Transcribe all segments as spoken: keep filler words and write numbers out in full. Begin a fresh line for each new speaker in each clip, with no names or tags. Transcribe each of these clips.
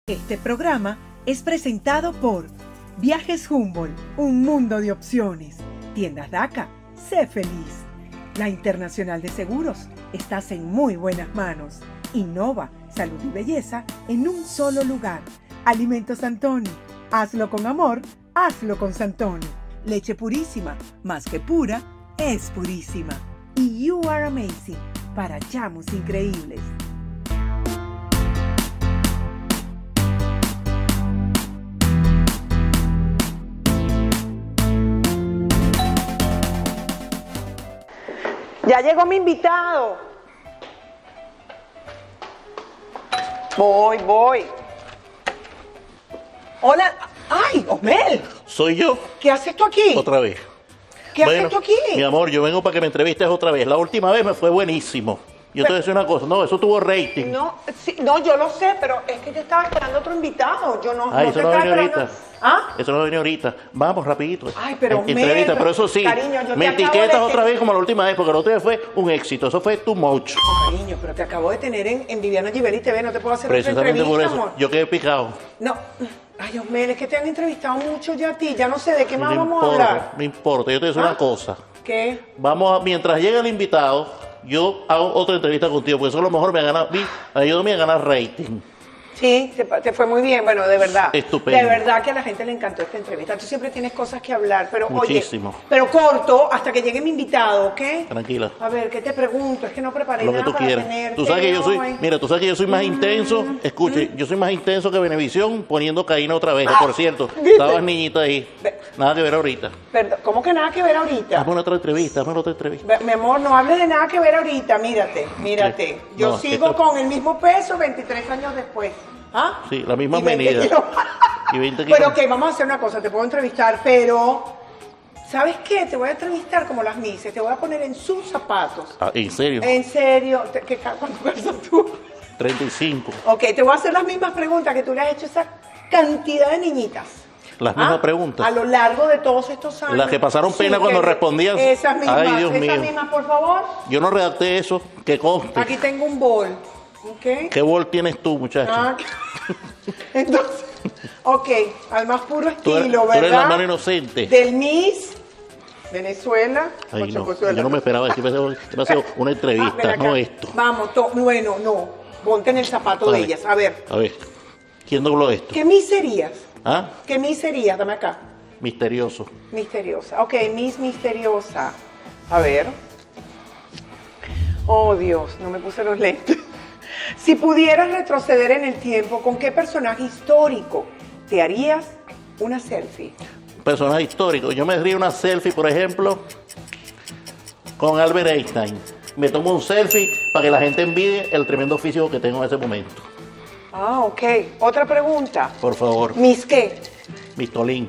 Este programa es presentado por Viajes Humboldt, un mundo de opciones. Tiendas DACA, sé feliz. La Internacional de Seguros, estás en muy buenas manos. Innova, salud y belleza en un solo lugar. Alimentos Santoni, hazlo con amor, hazlo con Santoni. Leche purísima, más que pura, es purísima. Y You Are Amazing, para chamos increíbles.
Ya llegó mi invitado. Voy, voy. Hola. ¡Ay, Osmel!
Soy yo.
¿Qué haces tú aquí?
Otra vez.
¿Qué
Bueno,
haces tú aquí?
Mi amor, yo vengo para que me entrevistes otra vez. La última vez me fue buenísimo. Yo te voy a decir una cosa. No, eso tuvo rating.
No, sí, no, yo lo sé, pero es que yo estaba esperando otro invitado. Yo no,
Ay,
no
eso
te
no va a
estaba
venir
esperando.
ahorita.
¿Ah?
Eso no va a venir ahorita. Vamos, rapidito.
Ay, pero
En- Entrevista,
Mel,
pero eso sí.
cariño, yo te
me
acabo
etiquetas
de-
otra vez como la última vez, porque la otra vez fue un éxito. Eso fue too much.
Cariño, pero te acabo de tener en, en Viviana Givelli T V. No te puedo hacer otra
Precisamente
entrevista,
por eso.
amor.
Yo quedé picado.
No. Ay, Osmel, es que te han entrevistado mucho ya a ti. Ya no sé de qué más
No
vamos a
importa,
hablar.
no importa. Yo te voy a decir
¿Ah?
una cosa.
¿Qué?
Vamos a, mientras llega el invitado, yo hago otra entrevista contigo, porque eso a lo mejor me ha ganado, me ayúdame a ganar rating.
Sí, te, te fue muy bien, bueno, de verdad.
Estupendo.
De verdad que a la gente le encantó esta entrevista. Tú siempre tienes cosas que hablar, pero
Muchísimo.
oye, pero corto hasta que llegue mi invitado, ¿ok?
Tranquila.
A ver, ¿qué te pregunto? Es que no preparé
Lo que
nada
tú
para
quieras.
tenerte
Tú sabes que yo soy,
hoy.
mira, tú sabes que yo soy más intenso. Escuche, yo soy más intenso que Venevisión poniendo Caína otra vez. Que, por cierto,
¿viste?
estabas niñita ahí.
Ve-
Nada que ver ahorita.
Perdón, ¿cómo que nada que ver ahorita?
Hazme una otra entrevista, hazme otra entrevista.
Ve- Mi amor, no hables de nada que ver ahorita, mírate, mírate.
Sí.
Yo
No,
sigo
esto-
con el mismo peso veintitrés años después. ¿Ah?
Sí, la misma
Y veinte
medida.
kilos.
Y veinte kilos.
Pero ok, vamos a hacer una cosa, te puedo entrevistar, pero ¿sabes qué? Te voy a entrevistar como las mises, te voy a poner en sus zapatos.
Ah, ¿en serio?
En serio, te- ¿qué, ca- ¿cuánto calzas tú?
treinta y cinco.
Ok, te voy a hacer las mismas preguntas que tú le has hecho a esa cantidad de niñitas.
Las mismas
¿Ah?
preguntas.
A lo largo de todos estos años.
Las que pasaron pena cuando
que-
respondían.
Esas mismas,
Ay, Dios
esas
mío.
mismas, por favor.
Yo no redacté eso, que conste.
Aquí tengo un bol. ¿Ok?
¿Qué bol tienes tú, muchacho?
Ah, entonces, ok, al más puro
Tú eres-
estilo,
tú
¿verdad?
eres la mano inocente.
Del Miss Venezuela.
Ay,
Ocho
no,
Pozuelas.
yo no me esperaba. Yo pensé que iba a ser una
Ah, ven
entrevista,
acá.
no esto.
Vamos, to- bueno, no. Ponte en el zapato
A
de
ver.
ellas. A ver,
A ver, ¿quién dobló esto?
¿qué Miss serías?
¿Ah?
¿Qué Miss serías? Dame acá.
Misterioso.
Misteriosa. Ok, Miss Misteriosa. A ver. Oh, Dios, no me puse los lentes. Si pudieras retroceder en el tiempo, ¿con qué personaje histórico te harías una selfie?
Personaje histórico. Yo me haría una selfie, por ejemplo, con Albert Einstein. Me tomo un selfie para que la gente envidie el tremendo físico que tengo en ese momento.
Ah, ok. Otra pregunta.
Por favor,
¿Miss qué?
Mistolín.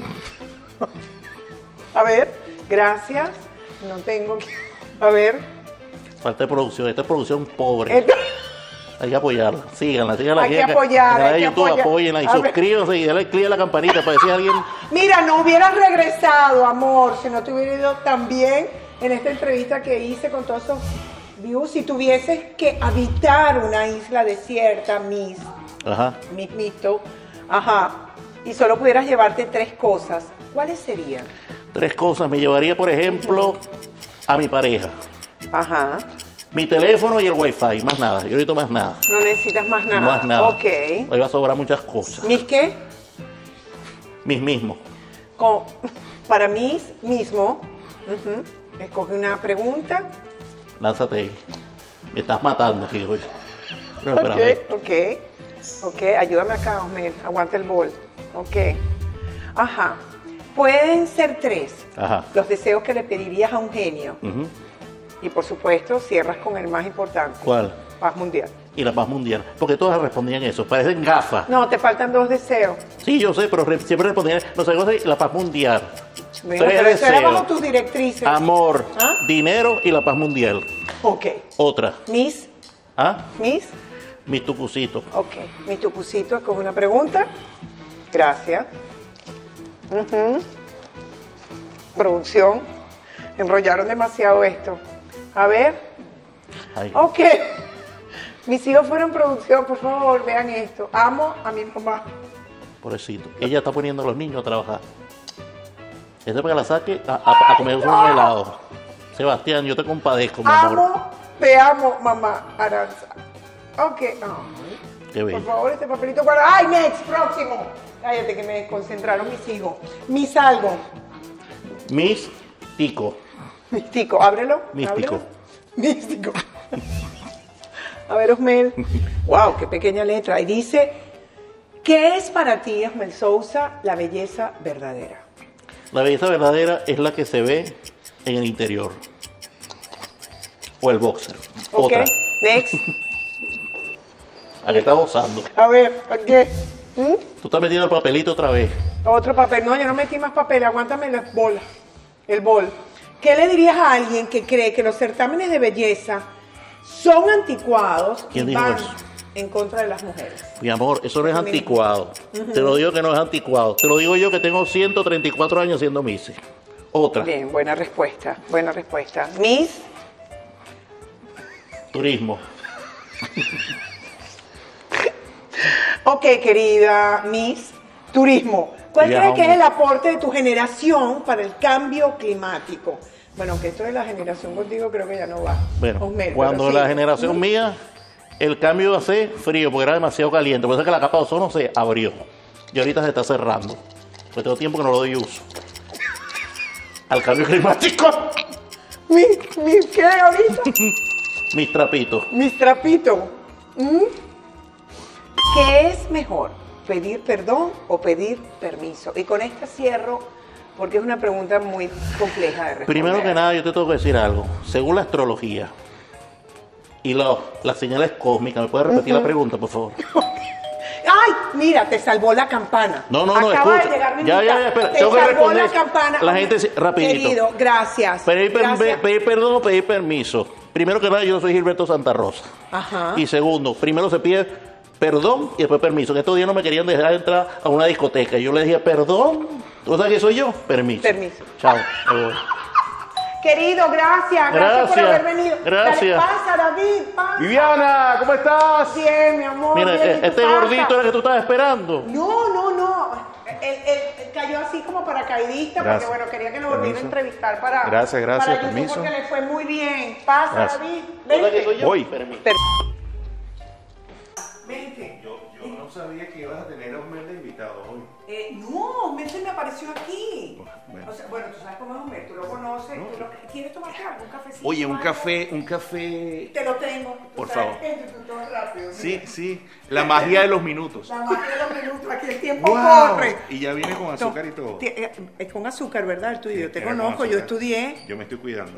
A ver, gracias. No tengo que... A ver.
Falta de producción. Esta es producción pobre.
Esto-
Hay que apoyarla. Síganla, síganla.
Hay que
aquí,
apoyar,
en el canal
hay
de
que
YouTube,
apoyar.
apóyenla y
A ver.
suscríbanse y denle clic a la campanita para decir a alguien.
Mira, no hubieras regresado, amor, si no te hubiera ido tan bien en esta entrevista que hice con todos esos views. Si tuvieses que habitar una isla desierta, Miss,
Ajá.
Miss Mito, ajá, y solo pudieras llevarte tres cosas, ¿cuáles serían?
Tres cosas. Me llevaría, por ejemplo, a mi pareja.
Ajá,
Mi teléfono y el wifi. Más nada. Yo ahorita más nada.
no necesitas más nada.
Más nada.
Ok.
Hoy va a sobrar muchas cosas.
¿Miss qué?
Mis mismos.
Con- para Miss mismo, ujú, escoge una pregunta.
Lánzate ahí. Me estás matando aquí hoy. No,
Ok,
espérame.
ok, ok, ayúdame acá, Osmel, aguanta el bol. Ok, ajá. Pueden ser tres
Ajá.
los deseos que le pedirías a un genio.
Ujú.
Y por supuesto, cierras con el más importante.
¿Cuál?
Paz mundial.
Y la paz mundial. Porque todas respondían eso. Parecen gafas.
No, te faltan dos deseos.
Sí, yo sé, pero re- siempre respondían. No sé, cosa, la paz mundial.
Bueno,
Tres
pero eso era
deseos.
bajo tus directrices.
Amor,
¿Ah?
dinero y la paz mundial.
Ok.
Otra.
Miss,
¿Ah?
Miss,
Mi tucucito.
ok. Mi tucucito, escoge una pregunta. Gracias. Ujú. Producción. Enrollaron demasiado esto. A ver.
Ay.
Ok. Mis hijos fueron producción, por favor, vean esto. Amo a mi mamá.
Pobrecito. Ella está poniendo a los niños a trabajar. Esta es para que la saque a, a, a comer un helado. Sebastián, yo te compadezco, mi amor.
Amo, te amo, mamá Aranza. Ok. Ay,
Qué bello.
por favor, este papelito guarda. ¡Ay, next! Próximo. Cállate que me desconcentraron mis hijos. Mis algo.
Místico.
Místico, ábrelo.
Místico.
ábrelo. Místico. A ver, Osmel. Wow, qué pequeña letra. Y dice, ¿qué es para ti, Osmel Sousa, la belleza verdadera?
La belleza verdadera es la que se ve en el interior. O el boxer.
Ok,
Otra.
next.
¿A qué estás gozando?
A ver, ¿qué? ¿Mm?
Tú estás metiendo el papelito otra vez.
Otro papel. No, yo no metí más papel. Aguántame la bola. El bol. ¿Qué le dirías a alguien que cree que los certámenes de belleza son anticuados y
¿Quién dijo
van
eso?
en contra de las mujeres?
Mi amor, eso no es
Eso mismo.
anticuado. Te lo digo que no es anticuado. Te lo digo yo que tengo ciento treinta y cuatro años siendo Miss. Otra.
Bien, buena respuesta. Buena respuesta. Miss.
Turismo.
Ok, querida Miss. Turismo. ¿Cuál
Viajamos.
crees que es el aporte de tu generación para el cambio climático? Bueno, aunque esto de la generación contigo creo que ya no va.
Bueno,
Osmel,
cuando
pero sí.
la generación mía, el cambio iba a ser frío porque era demasiado caliente. Por eso es que la capa de ozono se abrió. Y ahorita se está cerrando. Pues tengo tiempo que no lo doy uso. Al cambio climático.
¿Mi, mi qué ahorita?
Mis trapitos.
Mis trapitos. ¿Mm? ¿Qué es mejor? ¿Pedir perdón o pedir permiso? Y con esta cierro porque es una pregunta muy compleja de responder.
Primero que nada, yo te tengo que decir algo. Según la astrología y lo- las señales cósmicas, ¿me puedes repetir la pregunta, por favor?
¡Ay! Mira, te salvó la campana.
No, no, no,
Acaba
escucha.
de llegar mi
Ya, ya,
mitad.
ya, espera,
Te
tengo que
salvó
responder.
la campana.
La gente sí, rapidito.
Querido, gracias.
Pedir, per-
Gracias.
pedir perdón o pedir permiso. Primero que nada, yo soy Gilberto Santa Rosa.
Ajá.
Y segundo, primero se pide perdón y después permiso. En estos días no me querían dejar entrar a una discoteca. Y yo le dije, perdón. ¿Tú sabes qué soy yo? Permiso.
Permiso.
Chao. me voy.
Querido, gracias. Gracias por
Gracias.
haber venido.
Gracias.
Dale, pasa, David, pasa.
Viviana, ¿cómo estás?
Bien, mi amor.
Mira,
bien, ¿y
eh,
tú
este
pasa?
gordito era el que tú estabas esperando.
No, no, no. Él, él- él cayó así como paracaidista
Gracias.
porque, bueno, quería que lo volviera a
Permiso.
entrevistar para,
Gracias, gracias,
para YouTube
permiso.
porque le fue muy bien. Pasa,
Gracias.
David.
¿Tú sabes qué soy
Vente.
yo?
Voy.
Permiso.
Per- Vente.
Yo, yo no sabía que ibas a tener a Osmel de invitado hoy.
Eh, no, Mel me apareció aquí.
Bueno.
O sea, bueno, tú sabes cómo es Mel, tú lo conoces.
No.
tú lo- ¿Quieres tomarte algo? ¿Un cafecito?
Oye, un
algo?
café, un café.
Te lo tengo. Tú
Por
sabes
favor.
que tú todo rápido.
Sí,
mira.
sí. La magia de los minutos.
La magia de los minutos, aquí el tiempo
Wow.
corre.
Y ya viene con azúcar y todo.
Ti- eh, Es con azúcar, ¿verdad? El tuyo.
Sí,
Yo te
era con
conozco, yo
azúcar.
estudié.
Yo me estoy cuidando.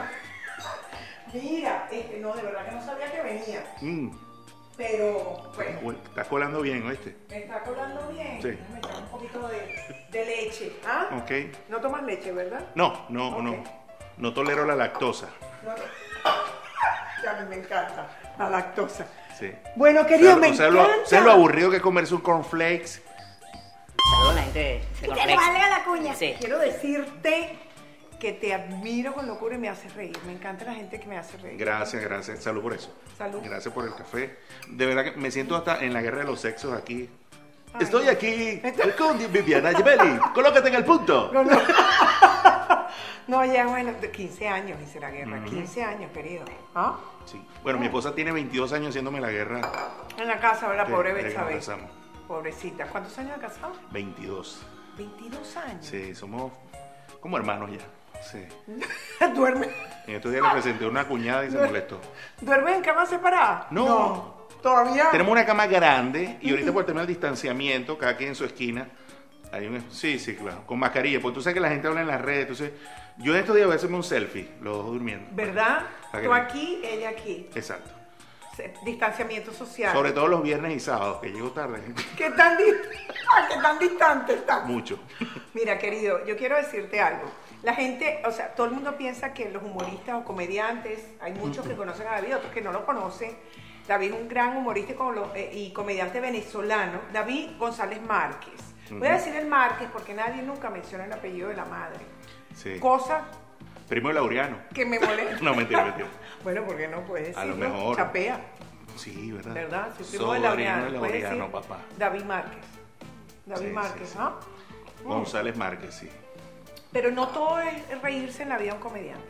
Mira, este, no, de verdad que no sabía que venía.
Mm,
Pero, bueno,
bueno, estás colando bien, ¿oíste?
me está colando bien.
Sí.
Déjame echar un poquito de, de leche. ¿Ah?
Ok.
No tomas leche, ¿verdad?
No, no,
Ok.
no. No tolero la lactosa.
No, no. Ya a mí me encanta la lactosa.
Sí.
Bueno, querido,
O sea,
me
o sea,
encanta.
lo, ¿sabes lo aburrido que es comerse un cornflakes?
Saludos, la gente de, de
Que
Cornflakes.
le valga la cuña.
Sí.
Quiero decirte que te admiro con locura y me hace reír. Me encanta la gente que me hace reír.
Gracias, gracias. Salud por eso.
Salud.
Gracias por el café. De verdad que me siento hasta en la guerra de los sexos aquí.
Ay,
Estoy
no.
aquí con Viviana Gemelli. Colócate en el punto.
No, no. No, ya bueno, de quince años hice la guerra. quince años, querido. ¿Ah?
Sí. Bueno, mi esposa tiene veintidós años haciéndome la guerra.
En la casa, ¿verdad?
Sí,
Pobre
desde que nos
Betsabe.
casamos.
Pobrecita. ¿Cuántos años ha casado?
veintidós.
veintidós años.
Sí, somos como hermanos ya. Sí.
¿Duerme?
En estos días le presenté a una cuñada y se molestó.
¿Duerme en cama separada?
No.
¿Todavía?
Tenemos una cama grande y ahorita por el tema del distanciamiento, cada quien en su esquina. Hay un, sí, sí, claro, con mascarilla. Porque tú sabes que la gente habla en las redes. Entonces, yo en estos días voy a hacerme un selfie, los dos durmiendo.
¿Verdad?
Para que
Tú
vean.
aquí, ella aquí.
Exacto.
Se- Distanciamiento social.
Sobre todo los viernes y sábados, que llego tarde.
¿Qué tan, di- Ay, qué tan distante está?
Mucho.
Mira, querido, yo quiero decirte algo. La gente, o sea, todo el mundo piensa que los humoristas o comediantes, hay muchos que conocen a David, otros que no lo conocen. David es un gran humorista y, como lo- eh, y comediante venezolano, David González Márquez. Voy a decir el Márquez porque nadie nunca menciona el apellido de la madre.
Sí.
Cosa
Primo de Laureano.
que me molesta.
No, mentira, mentira.
Bueno, porque no puedes
A lo
decirlo.
mejor.
Chapea.
Sí, ¿verdad?
¿Verdad? Sí, primo de
Sobrino
Laureano.
de
Puedes
Laureano,
decir
papá.
David Márquez. David
Sí,
Márquez,
sí, sí.
¿no? Mm.
González Márquez, sí.
Pero no todo es reírse en la vida de un comediante.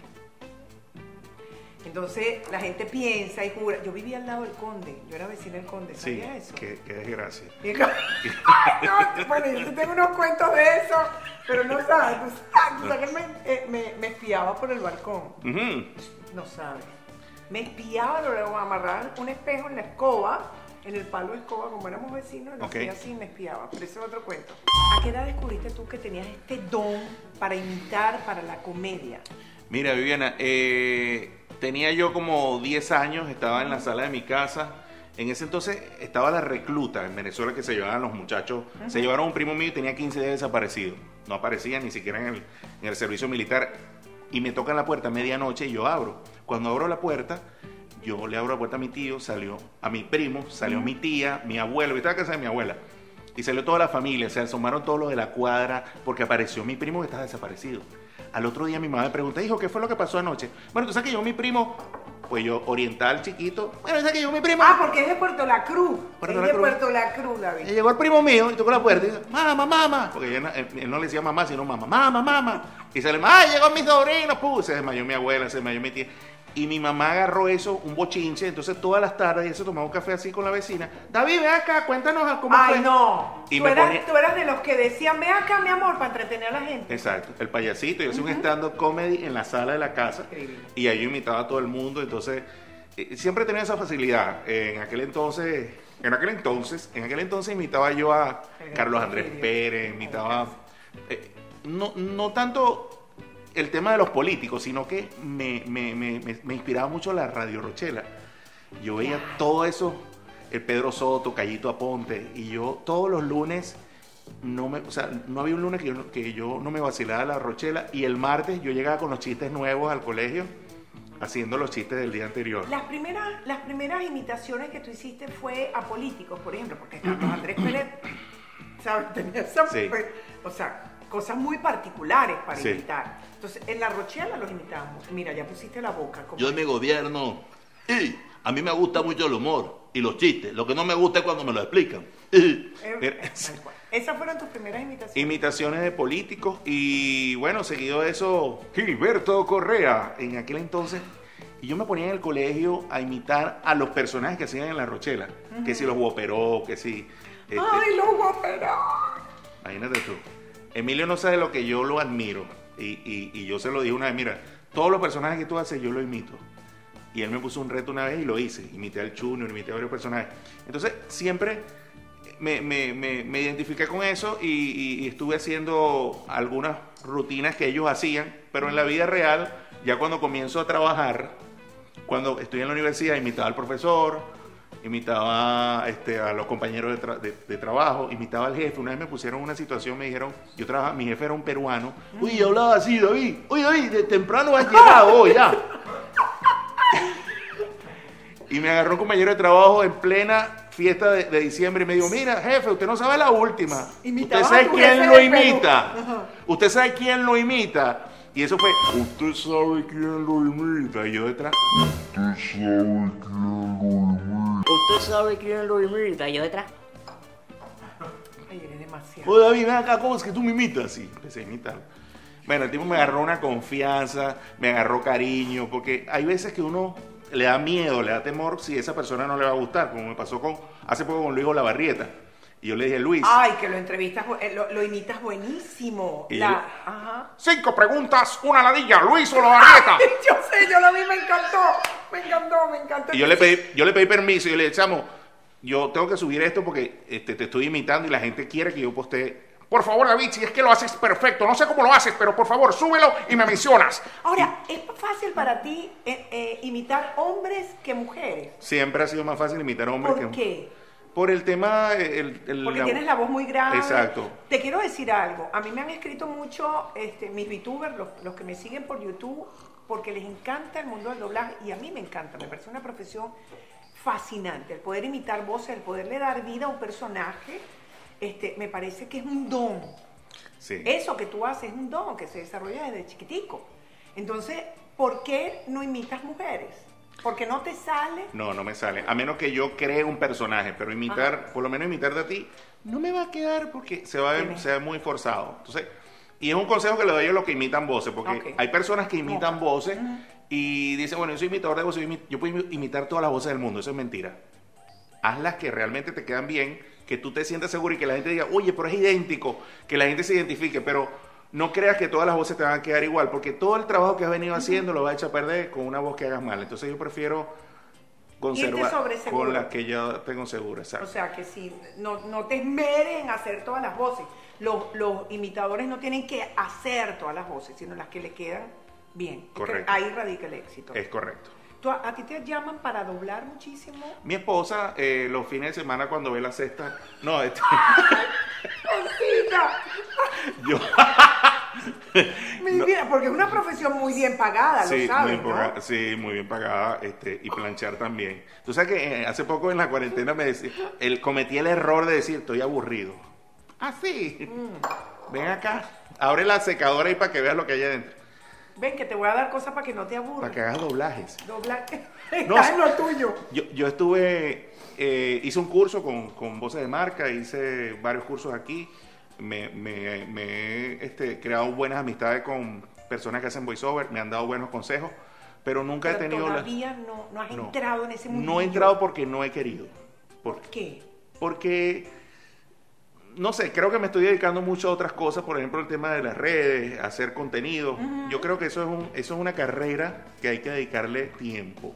Entonces la gente piensa y jura. Yo vivía al lado del Conde, yo era vecina del Conde,
Sí,
¿sabías eso?
qué, qué desgracia.
Y es como- Ay, no, bueno, yo sí tengo unos cuentos de eso, pero no sabes, tú sabes, tú sabes que él me, eh, me, me espiaba por el balcón.
Ujú.
No sabes. Me espiaba, lo amarraban un espejo en la escoba, en el palo de escoba, como éramos vecinos, lo
Ok.
hacía así y me espiaba. Pero ese es otro cuento. ¿A qué edad descubriste tú que tenías este don para imitar, para la comedia?
Mira, Viviana, eh, tenía yo como diez años, estaba en la sala de mi casa. En ese entonces estaba la recluta en Venezuela que se llevaban los muchachos. Se llevaron a un primo mío y tenía quince días desaparecido. No aparecía ni siquiera en el, en el servicio militar. Y me tocan la puerta a medianoche y yo abro. Cuando abro la puerta, yo le abro la puerta a mi tío, salió a mi primo, salió mi tía, mi abuelo, yo estaba en casa de mi abuela. Y salió toda la familia, se asomaron todos los de la cuadra porque apareció mi primo que estaba desaparecido. Al otro día mi mamá me pregunta, hijo, ¿qué fue lo que pasó anoche? Bueno, tú sabes que yo, mi primo, pues yo, oriental, chiquito, bueno, tú sabes que yo, mi primo...
Ah, porque es de Puerto La Cruz.
Puerto
es
La
de
Cruz.
Puerto La Cruz, David.
Y llegó el primo mío y tocó la puerta y dice, mamá, mamá, porque él, no- él- él no le decía mamá, sino mamá, mamá, mamá. Y se le, ay, llegó mi sobrino, pum, se desmayó mi abuela, se desmayó mi tía. Y mi mamá agarró eso, un bochinche, entonces todas las tardes ella se tomaba un café así con la vecina. David, ven acá, cuéntanos cómo
Ay,
fue.
no.
Y
tú,
me
eras,
ponía-
tú eras de los que decían, ve acá, mi amor, para entretener a la gente.
Exacto, el payasito, yo hacía un stand-up comedy en la sala de la casa
Increíble.
y ahí yo imitaba a todo el mundo, entonces eh, siempre tenía esa facilidad. En aquel entonces, en aquel entonces, en aquel entonces imitaba yo a
El
Carlos
gran
Andrés
Porfirio.
Pérez, imitaba eh, no, no tanto el tema de los políticos, sino que me, me, me, me- me inspiraba mucho la Radio Rochela. Yo veía
Ya.
todo eso, el Pedro Soto, Cayito Aponte, y yo todos los lunes no me, o sea, no había un lunes que yo, no- que yo no me vacilaba la Rochela, y el martes yo llegaba con los chistes nuevos al colegio, haciendo los chistes del día anterior.
Las primeras, las primeras imitaciones que tú hiciste fue a políticos, por ejemplo, porque Carlos Andrés Pérez, ¿sabes? Tenía esa,
Sí.
pues, o sea, cosas muy particulares para
Sí.
imitar. Entonces, en la Rochela los imitábamos. Mira, ya pusiste la boca. como-
Yo en mi gobierno, y a mí me gusta mucho el humor y los chistes. Lo que no me gusta es cuando me lo explican. Y
Eh,
Mira,
eh, tal cual. Esas fueron tus primeras imitaciones.
imitaciones de políticos y bueno, seguido de eso, Gilberto Correa en aquel entonces. Y yo me ponía en el colegio a imitar a los personajes que hacían en La Rochela. Que si los Guaperó, que si... este,
¡Ay, los guaperos!
imagínate tú. Emilio no sabe lo que yo lo admiro. Y, y- y yo se lo dije una vez, mira, todos los personajes que tú haces yo lo imito. Y él me puso un reto una vez y lo hice. Imité al Junior, imité a varios personajes. Entonces, siempre me, me- me- me identifiqué con eso y, y- y estuve haciendo algunas rutinas que ellos hacían, pero en la vida real, ya cuando comienzo a trabajar, cuando estoy en la universidad, imitaba al profesor, imitaba este, a los compañeros de, tra- de- de trabajo, imitaba al jefe. Una vez me pusieron en una situación, me dijeron, yo trabajaba, mi jefe era un peruano. Uy, hablaba así, David. Oye, David, de temprano has llegado hoy ya. Y me agarró un compañero de trabajo en plena fiesta de, de diciembre y me dijo, mira, jefe, usted no sabe la última. ¿Usted
Imitabas a
sabe
tu
quién
jefe
lo
de Perú.
imita?
Ajá.
¿Usted sabe quién lo imita? Y eso fue, usted sabe quién lo imita. Y yo detrás,
Usted sabe quién lo imita. Yo detrás.
Ay, eres demasiado.
oye David, ven acá, ¿cómo es que tú me imitas? Sí, empecé a imitarlo. Bueno, el tipo me agarró una confianza, me agarró cariño, porque hay veces que uno le da miedo, le da temor si esa persona no le va a gustar, como me pasó con hace poco con Luis Olavarrieta. Y yo le dije, Luis,
Ay, que lo entrevistas, bu- eh, lo, lo imitas buenísimo.
Y
La-
yo-
Ajá.
cinco preguntas, una ladilla, Luis Olavarrieta.
Yo sé, yo lo vi, me encantó. Me encantó, me encantó.
Y yo le pedí, yo le pedí permiso y yo le dije, chamo, yo tengo que subir esto porque este, te estoy imitando y la gente quiere que yo postee. Por favor, David, si es que lo haces perfecto, no sé cómo lo haces, pero por favor, súbelo y me mencionas.
Ahora, ¿es fácil para ti eh, eh, imitar hombres que mujeres?
Siempre ha sido más fácil imitar a hombres
¿Por
que
qué?
Por el tema... El, el-
Porque
la-
tienes la voz muy grave.
Exacto.
Te quiero decir algo. A mí me han escrito mucho este, mis VTubers, los, los que me siguen por YouTube, porque les encanta el mundo del doblaje y a mí me encanta. Me parece una profesión fascinante. El poder imitar voces, el poderle dar vida a un personaje, este, me parece que es un don.
Sí.
Eso que tú haces es un don que se desarrolla desde chiquitico. Entonces, ¿por qué no imitas mujeres? Porque no te sale.
No, no me sale. A menos que yo cree un personaje, pero imitar,
Ajá.
por lo menos imitarte a ti, no me va a quedar porque se va a ver,
Tienes.
se ve muy forzado. Entonces, y es un consejo que le doy a los que imitan voces, porque
Ok.
hay personas que imitan
No.
voces y dicen, bueno, yo soy imitador de voces, yo imi- yo puedo imi- imitar todas las voces del mundo. Eso es mentira. Haz las que realmente te quedan bien, que tú te sientas seguro y que la gente diga, oye, pero es idéntico, que la gente se identifique, pero no creas que todas las voces te van a quedar igual, porque todo el trabajo que has venido haciendo lo vas a echar a perder con una voz que hagas mal. Entonces yo prefiero conservar
sobre seguro.
con la que yo tengo segura.
O
Exacto.
sea, que si no, no te esmeres en hacer todas las voces. Los, los imitadores no tienen que hacer todas las voces, sino las que le quedan bien. Es que
Correcto.
ahí radica el éxito.
Es correcto.
¿Tú, a, a ti te llaman para doblar muchísimo?
Mi esposa, eh, los fines de semana cuando ve la cesta, no, este,
¡Cosita!
yo,
Mi
No.
vida, porque es una profesión muy bien pagada,
sí,
lo sabes,
muy,
¿no?
paga- sí, muy bien pagada, este, y planchar también. Tú sabes que eh, hace poco en la cuarentena me decía, el, cometí el error de decir, estoy aburrido. Ah, sí,
Mm.
ven acá, abre la secadora ahí para que veas lo que hay adentro,
Ven, que te voy a dar cosas para que no te
para
aburras.
que hagas doblajes.
Doblar.
No,
Estás
sí.
en lo tuyo.
Yo, yo estuve, eh, hice un curso con, con voces de marca, hice varios cursos aquí, me, me, me he este, creado buenas amistades con personas que hacen voiceover, me han dado buenos consejos, pero nunca
Pero
he tenido la...
todavía no, no has
No.
entrado en ese mundo.
No he entrado porque no he querido. Por-
¿Por qué?
porque, no sé, creo que me estoy dedicando mucho a otras cosas, por ejemplo, el tema de las redes, hacer contenido. Yo creo que eso es, un, eso es una carrera que hay que dedicarle tiempo.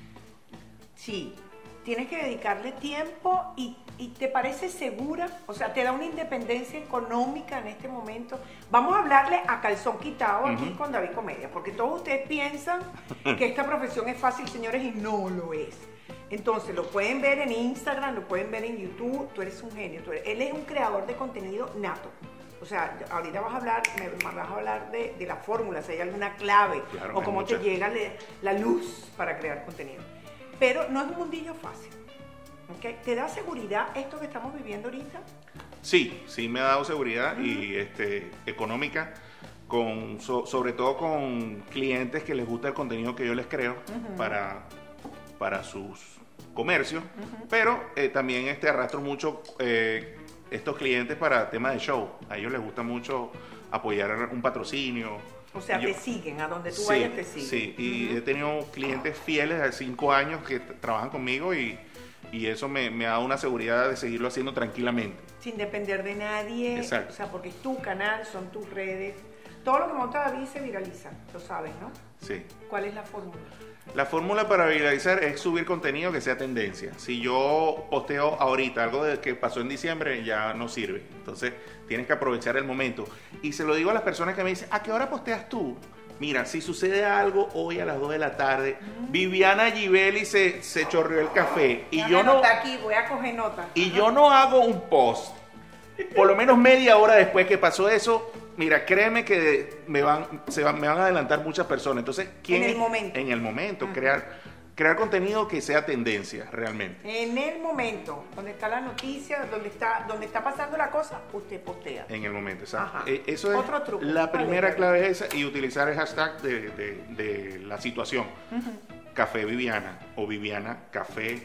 Sí, tienes que dedicarle tiempo y, y te parece segura, o sea, te da una independencia económica en este momento. Vamos a hablarle a calzón quitado aquí
Ujú.
con David Comedia, porque todos ustedes piensan que esta profesión es fácil, señores, y no lo es. Entonces, lo pueden ver en Instagram, lo pueden ver en YouTube, tú eres un genio, tú eres- él es un creador de contenido nato. O sea, ahorita vas a hablar, me vas a hablar de, de la fórmula, si hay alguna clave,
Claro,
o
hay
cómo te
muchas.
llega le- la luz para crear contenido. Pero no es un mundillo fácil. ¿Ok? ¿Te da seguridad esto que estamos viviendo ahorita?
Sí, sí me ha dado seguridad y este, económica, con, so- sobre todo con clientes que les gusta el contenido que yo les creo para, para sus comercios, pero eh, también este, arrastro mucho eh, estos clientes para temas de show. A ellos les gusta mucho apoyar un patrocinio.
O sea,
Y yo-
te siguen, a donde tú
Sí,
vayas te siguen.
sí, y he tenido clientes fieles de cinco años que t- trabajan conmigo y, y eso me, me ha dado una seguridad de seguirlo haciendo tranquilamente.
Sin depender de nadie.
Exacto.
O sea, porque es tu canal, son tus redes. Todo lo que monta David se viraliza, lo sabes, ¿no?
Sí.
¿Cuál es la fórmula?
La fórmula para viralizar es subir contenido que sea tendencia. Si yo posteo ahorita algo de que pasó en diciembre, ya no sirve. Entonces, tienes que aprovechar el momento. Y se lo digo a las personas que me dicen, ¿a qué hora posteas tú? Mira, si sucede algo hoy a las dos de la tarde, Viviana Givelli se, se chorreó el café y
Déjame
yo no
anotar aquí, voy a coger nota.
y
Ajá.
yo no hago un post. Por lo menos media hora después que pasó eso, mira, créeme que me van, se van, me van a adelantar muchas personas. Entonces, ¿quién
En el
es?
momento.
En el momento, crear, crear contenido que sea tendencia realmente.
En el momento donde está la noticia, donde está, donde está pasando la cosa, usted postea.
En el momento, exacto.
Ajá.
Eh, Eso es
Otro truco.
la
¿Cuál es,
primera
David?
clave es esa y utilizar el hashtag de, de- de la situación. Café Viviana o Viviana Café.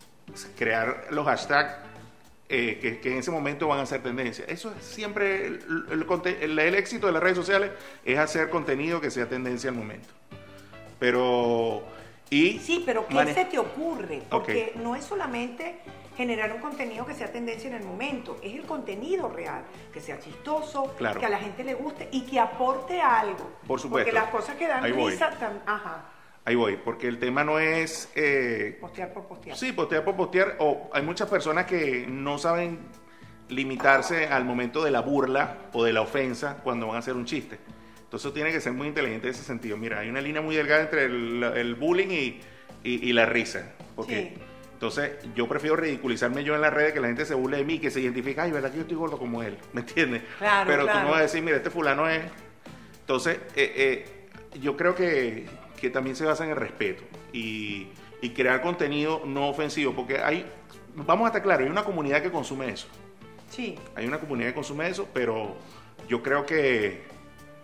Crear los hashtags eh, que, que en ese momento van a ser tendencia. Eso es siempre el, el conte- el- el éxito de las redes sociales es hacer contenido que sea tendencia al momento. Pero y
Sí, pero ¿qué
mane-
se te ocurre? Porque
Ok.
no es solamente generar un contenido que sea tendencia en el momento, es el contenido real, que sea chistoso,
Claro.
que a la gente le guste y que aporte algo.
Por supuesto.
Porque las cosas que dan
Ahí voy.
risa, tam- ajá,
Ahí voy, porque el tema no es eh,
postear por postear.
sí, postear por postear, o hay muchas personas que no saben limitarse al momento de la burla o de la ofensa cuando van a hacer un chiste. Entonces tiene que ser muy inteligente en ese sentido. Mira, hay una línea muy delgada entre el, el bullying y, y- y la risa. Porque,
Sí.
Entonces yo prefiero ridiculizarme yo en las redes, que la gente se burle de mí, que se identifica, ay, ¿verdad que yo estoy gordo como él? ¿Me entiendes?
Claro,
Pero tú
claro.
no vas a decir, mira, este fulano es... Entonces, eh, eh, yo creo que, que también se basa en el respeto y, y crear contenido no ofensivo, porque hay, vamos a estar claros, hay una comunidad que consume eso.
Sí.
Hay una comunidad que consume eso, pero yo creo que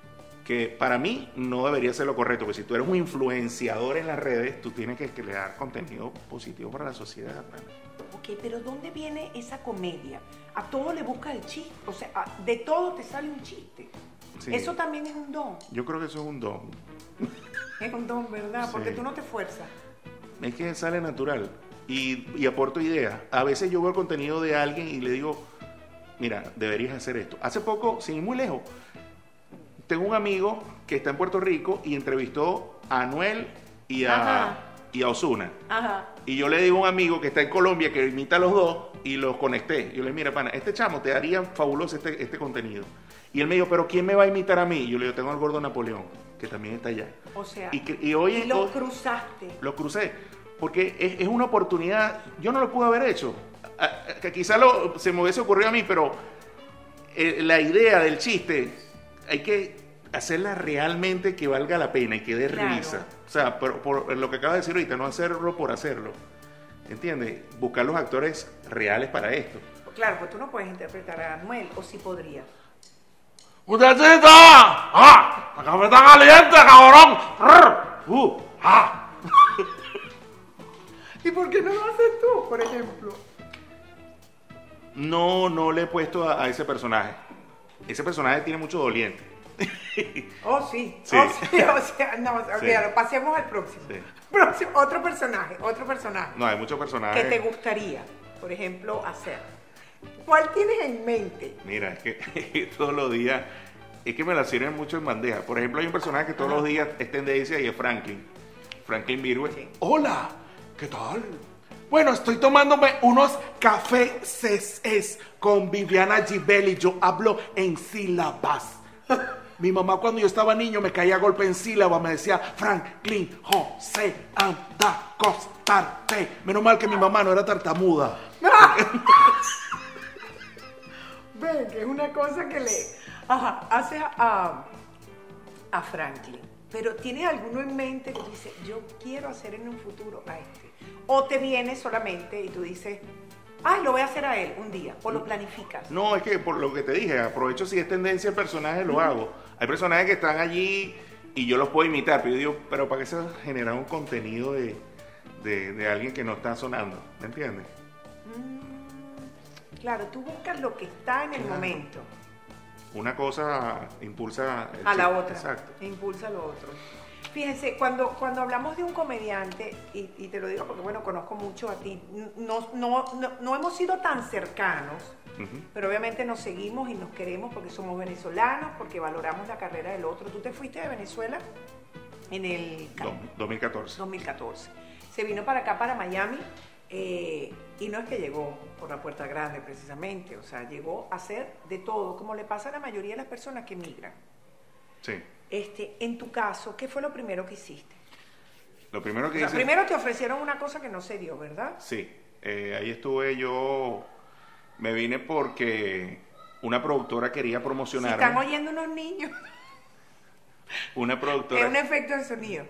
que para mí no debería ser lo correcto, porque si tú eres un influenciador en las redes, tú tienes que crear contenido positivo para la sociedad.
Ok, pero ¿dónde viene esa comedia? A todo le busca el chiste, o sea, a- de todo te sale un chiste.
Sí.
Eso también es un don.
Yo creo que eso es un don.
Es un don, ¿verdad?
Sí.
Porque tú no te esfuerzas.
Es que sale natural y, y aporto ideas. A veces yo veo el contenido de alguien y le digo, mira, deberías hacer esto. Hace poco, sin ir muy lejos, tengo un amigo que está en Puerto Rico y entrevistó a Anuel y
Ajá.
a, y a Ozuna.
Ajá.
Y yo le digo a un amigo que está en Colombia que imita a los dos y los conecté. Yo le dije, mira, pana, este chamo te daría fabuloso este, este contenido. Y él me dijo, pero ¿quién me va a imitar a mí? Y yo le digo, tengo al gordo Napoleón, que también está allá.
O sea,
Y, que- y hoy
y lo
hoy-
cruzaste.
lo crucé, porque es, es una oportunidad, yo no lo pude haber hecho, A- a- que quizá lo, se me hubiese ocurrido a mí, pero eh, la idea del chiste hay que hacerla realmente que valga la pena y que dé
Claro.
risa. O sea, por, por lo que acabas de decir ahorita, no hacerlo por hacerlo, ¿entiendes? Buscar los actores reales para esto.
Claro, pues tú no puedes interpretar a Anuel, o sí podrías.
¡Muchachita! ¡Ah! ¡La café está caliente, cabrón! Rrr. ¡Uh! ¡Ah!
¿Y por qué no lo haces tú, por ejemplo?
No, no le he puesto a, a ese personaje. Ese personaje tiene mucho doliente.
Oh, sí.
Sí.
Oh, sí. O sea, no, olvídalo, pasemos al próximo.
Sí.
Próximo. Otro personaje, otro personaje.
No, hay muchos personajes.
Que te gustaría, por ejemplo, hacer. ¿Cuál tienes en mente?
Mira, es que todos los días, es que me la sirven mucho en bandeja. Por ejemplo, hay un personaje que todos los días es tendencia y es Franklin. Franklin Virgüe.
Sí.
Hola, ¿qué tal? Bueno, estoy tomándome unos cafés con Viviana Gibelli. Yo hablo en sílabas. Mi mamá cuando yo estaba niño me caía a golpe en sílabas. Me decía Franklin, José, anda, acostarte. Menos mal que mi mamá no era tartamuda.
Ven, que es una cosa que le ajá, haces a, a Franklin. Pero ¿tienes alguno en mente que tú dices, yo quiero hacer en un futuro a este? O te viene solamente y tú dices, ay, lo voy a hacer a él un día. O lo planificas.
No, es que por lo que te dije, aprovecho si es tendencia el personaje, lo hago. Hay personajes que están allí y yo los puedo imitar, pero yo digo, pero ¿para qué se genera un contenido de, de, de alguien que no está sonando? ¿Me entiendes?
Claro, tú buscas lo que está en el
Claro.
momento.
Una cosa impulsa el
A la
chiste.
otra.
Exacto.
E impulsa lo otro. Fíjense, cuando, cuando hablamos de un comediante, y, y te lo digo porque, bueno, conozco mucho a ti, no, no, no, no hemos sido tan cercanos,
Ujú.
pero obviamente nos seguimos y nos queremos porque somos venezolanos, porque valoramos la carrera del otro. Tú te fuiste de Venezuela en el
Do- dos mil catorce.
dos mil catorce. Se vino para acá, para Miami, eh, y no es que llegó por la puerta grande precisamente, o sea, llegó a hacer de todo, como le pasa a la mayoría de las personas que emigran.
Sí.
Este, en tu caso, ¿qué fue lo primero que hiciste?
Lo primero que
O sea,
hice...
primero te ofrecieron una cosa que no se dio, ¿verdad?
Sí, eh, ahí estuve yo, me vine porque una productora quería
Si
promocionar.
están oyendo unos niños,
Una
es
productora
un efecto de sonido.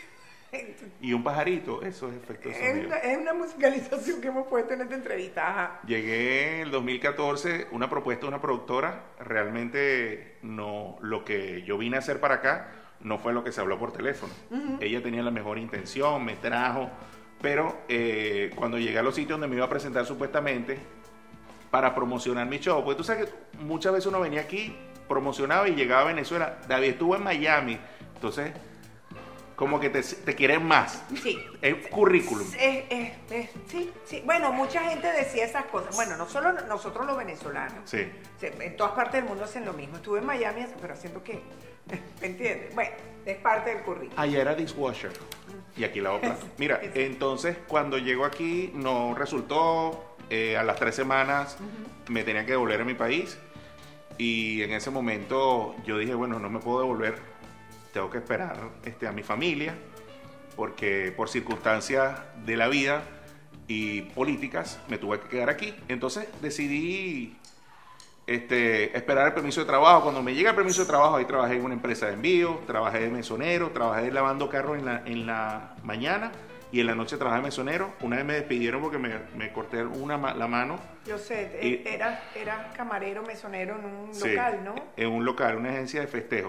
y un pajarito, eso es efecto de
Es
sonido.
una, es una musicalización que hemos puesto en esta entrevista. Ajá.
Llegué en el dos mil catorce, una propuesta de una productora, realmente no, lo que yo vine a hacer para acá no fue lo que se habló por teléfono. Ella tenía la mejor intención, me trajo, pero eh, cuando llegué a los sitios donde me iba a presentar supuestamente para promocionar mi show, porque tú sabes que muchas veces uno venía aquí, promocionaba y llegaba a Venezuela, David estuvo en Miami, entonces como que te, te quieren más.
Sí.
Es currículum.
Es- es- es- sí, sí. Bueno, mucha gente decía esas cosas. Bueno, no solo nosotros los venezolanos.
Sí.
Sí, en todas partes del mundo hacen lo mismo. Estuve en Miami, pero haciendo qué. ¿Me entiendes? Bueno, es parte del currículum.
Allá era dishwasher y aquí la otra. Mira,
Sí.
entonces cuando llego aquí no resultó, eh, a las tres semanas me tenía que devolver a mi país y en ese momento yo dije, bueno, no me puedo devolver, tengo que esperar este, a mi familia porque por circunstancias de la vida y políticas me tuve que quedar aquí. Entonces decidí este, esperar el permiso de trabajo. Cuando me llega el permiso de trabajo, ahí trabajé en una empresa de envío, trabajé de mesonero, trabajé lavando carros en la, en la mañana y en la noche trabajé de mesonero. Una vez me despidieron porque me, me corté una, ma- la mano.
Yo sé,
Y-
eras, eras camarero, mesonero en un
Sí,
local, ¿no?
En un local, una agencia de festejo.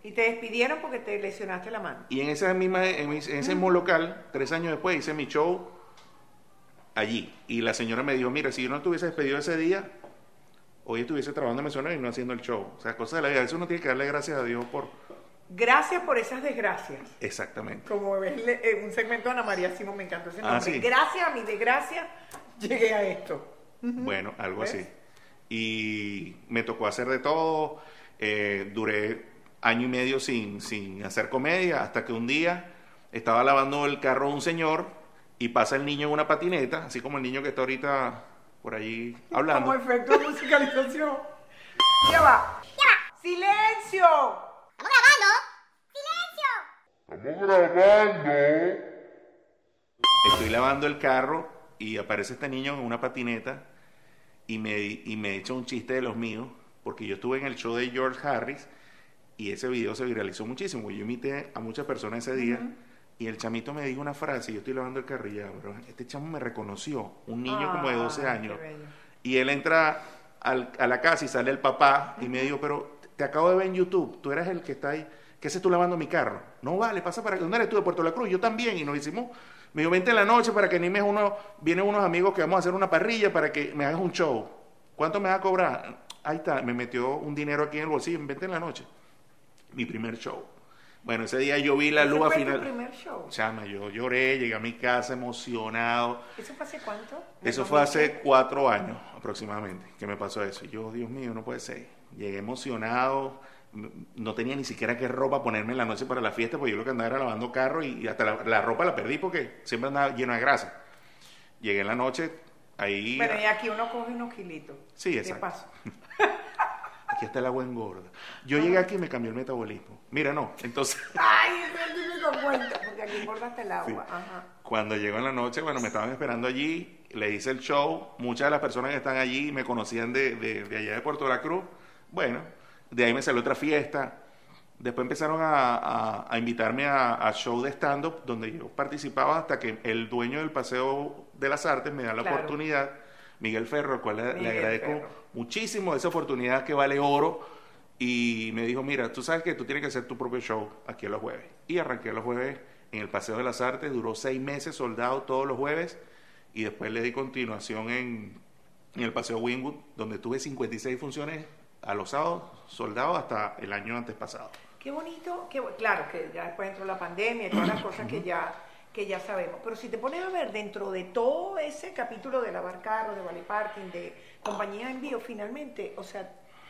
Y te despidieron porque te lesionaste la mano.
Y en, esa misma, en, en ese mismo local, tres años después, hice mi show allí. Y la señora me dijo, mira, si yo no te hubiese despedido ese día, hoy estuviese trabajando en mesonero y no haciendo el show. O sea, cosas de la vida. Eso uno tiene que darle gracias a Dios por...
Gracias por esas desgracias.
Exactamente.
Como ves en un segmento de Ana María Simón, me encantó ese nombre.
Ah, ¿sí?
Gracias a mi desgracia, llegué a esto.
Bueno, algo
¿Ves?
así. Y me tocó hacer de todo. Eh, duré año y medio sin, sin hacer comedia, hasta que un día estaba lavando el carro de un señor y pasa el niño en una patineta, así como el niño que está ahorita por allí hablando.
Como efecto de musicalización. Ya va. Ya va. ¡Silencio!
Estoy lavando el carro y aparece este niño en una patineta y me, y me echa un chiste de los míos, porque yo estuve en el show de George Harris y ese video se viralizó muchísimo. Yo imité a muchas personas ese día. Uh-huh. Y el chamito me dijo una frase, yo estoy lavando el carro y ya, bro, este chamo me reconoció, un niño ah, como de doce años. Y él entra al, a la casa y sale el papá uh-huh. y me dijo, pero te acabo de ver en YouTube, tú eres el que está ahí, ¿qué haces tú lavando mi carro? No vale, pasa para acá. ¿Dónde eres tú? De Puerto La Cruz. Yo también. Y nos hicimos, me dijo, vente en la noche para que animes uno, vienen unos amigos que vamos a hacer una parrilla para que me hagas un show. ¿Cuánto me vas a cobrar? Ahí está, me metió un dinero aquí en el bolsillo, vente en la noche. Mi primer show. Bueno, ese día yo vi la luz al final.
¿Ese fue tu primer show?
Chama, yo lloré, llegué a mi casa emocionado.
¿Eso fue hace cuánto?
Eso fue hace cuatro años aproximadamente que me pasó eso. Y yo, Dios mío, no puede ser. Llegué emocionado, no tenía ni siquiera qué ropa ponerme en la noche para la fiesta, porque yo lo que andaba era lavando carro y hasta la, la ropa la perdí porque siempre andaba lleno de grasa. Llegué en la noche, ahí...
Pero y aquí uno coge unos kilitos.
Sí, exacto.
¿Qué pasó?
Aquí está el agua engorda. Yo llegué aquí y me cambió el metabolismo. Mira, no, entonces...
¡Ay, ese es el típico cuento! Porque aquí engorda hasta el agua. Sí. Ajá.
Cuando llegó en la noche, bueno, me estaban esperando allí, le hice el show. Muchas de las personas que están allí me conocían de, de, de allá de Puerto La Cruz. Bueno, de ahí me salió otra fiesta. Después empezaron a, a, a invitarme a, a show de stand-up, donde yo participaba hasta que el dueño del Paseo de las Artes me da la claro. oportunidad, Miguel Ferro, al cual le, le agradezco Ferro. muchísimo esa oportunidad que vale oro, y me dijo, mira, tú sabes que tú tienes que hacer tu propio show aquí a los jueves. Y arranqué los jueves en el Paseo de las Artes, duró seis meses soldado todos los jueves, y después le di continuación en, en el Paseo Wynwood, donde tuve cincuenta y seis funciones a los sábados, soldados hasta el año antes pasado.
Qué bonito, qué, claro que ya después entró la pandemia y todas las cosas que ya, que ya sabemos, pero si te pones a ver dentro de todo ese capítulo de lavar carros, de Valley Parking, de compañía de envío, finalmente, o sea,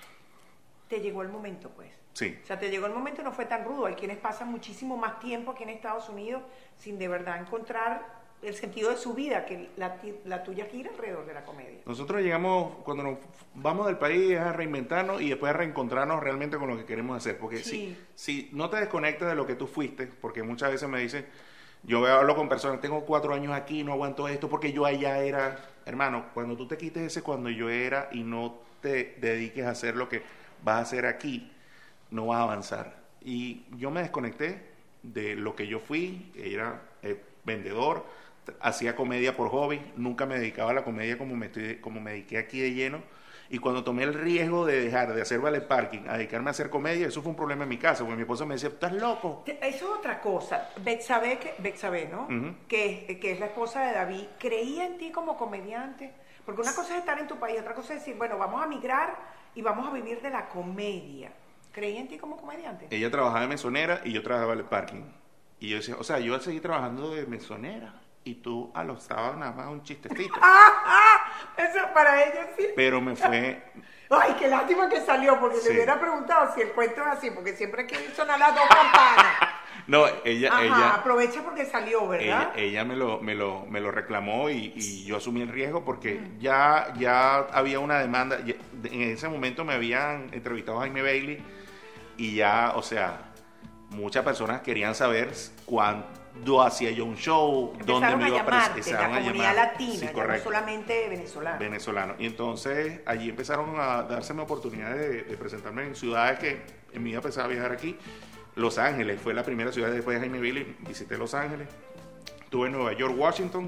te llegó el momento, pues.
Sí.
O sea, te llegó el momento, no fue tan rudo. Hay quienes pasan muchísimo más tiempo aquí en Estados Unidos sin de verdad encontrar el sentido de su vida, que la, la tuya gira alrededor de la comedia.
Nosotros llegamos, cuando nos vamos del país, a reinventarnos y después a reencontrarnos realmente con lo que queremos hacer. Porque sí. si, si no te desconectas de lo que tú fuiste, porque muchas veces me dicen, yo hablo con personas, tengo cuatro años aquí, no aguanto esto porque yo allá era... Hermano, cuando tú te quites ese cuando yo era y no te dediques a hacer lo que vas a hacer aquí, no vas a avanzar. Y yo me desconecté de lo que yo fui, era eh, vendedor, hacía comedia por hobby, nunca me dedicaba a la comedia como me, estoy, como me dediqué aquí de lleno, y cuando tomé el riesgo de dejar de hacer Valley Parking a dedicarme a hacer comedia, eso fue un problema en mi casa, porque mi esposa me decía, ¿estás loco?
Eso es otra cosa. Betsabe, que, Betsabe ¿no? Uh-huh. que, que es la esposa de David, ¿creía en ti como comediante? Porque una cosa es estar en tu país, otra cosa es decir, bueno, vamos a migrar y vamos a vivir de la comedia. ¿Creía en ti como comediante?
Ella trabajaba de mesonera y yo trabajaba en Valley Parking. Y yo decía, o sea, yo voy a seguir trabajando de mesonera y tú a los sábados nada más un chistecito.
¡Ah, ah! Eso para ella sí.
Pero me fue...
Ay, qué lástima que salió, porque
sí.
le hubiera preguntado si el cuento es así, porque siempre hay que sonar las dos campanas.
No, ella...
Ajá,
ella
aprovecha porque salió, ¿verdad?
Ella, ella me, lo, me, lo, me lo reclamó y, y yo asumí el riesgo porque mm. ya, ya había una demanda. Ya, en ese momento me habían entrevistado a Jaime Bailey y ya, o sea, muchas personas querían saber cuándo hacía yo un show,
empezaron
dónde me iba a
aparecer. La comunidad
llamar.
latina,
Sí,
ya no solamente venezolana.
Venezolano. Y entonces allí empezaron a dárseme oportunidades de, de presentarme en ciudades que en mi vida pensaba viajar aquí. Los Ángeles fue la primera ciudad después de Jaime Bailey, visité Los Ángeles, estuve en Nueva York, Washington,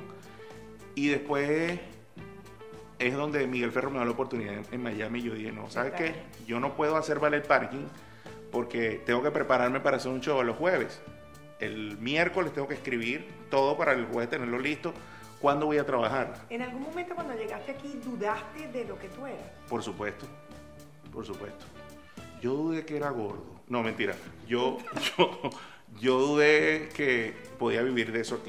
y después es donde Miguel Ferro me da la oportunidad en, en Miami. Yo dije, no, ¿sabes qué? Yo no puedo hacer Valley Parking porque tengo que prepararme para hacer un show los jueves. El miércoles tengo que escribir todo para el jueves tenerlo listo. ¿Cuándo voy a trabajar?
¿En algún momento cuando llegaste aquí dudaste de lo que tú eras?
Por supuesto, por supuesto. Yo dudé que era gordo. No, mentira. Yo, yo, yo dudé que podía vivir de eso aquí.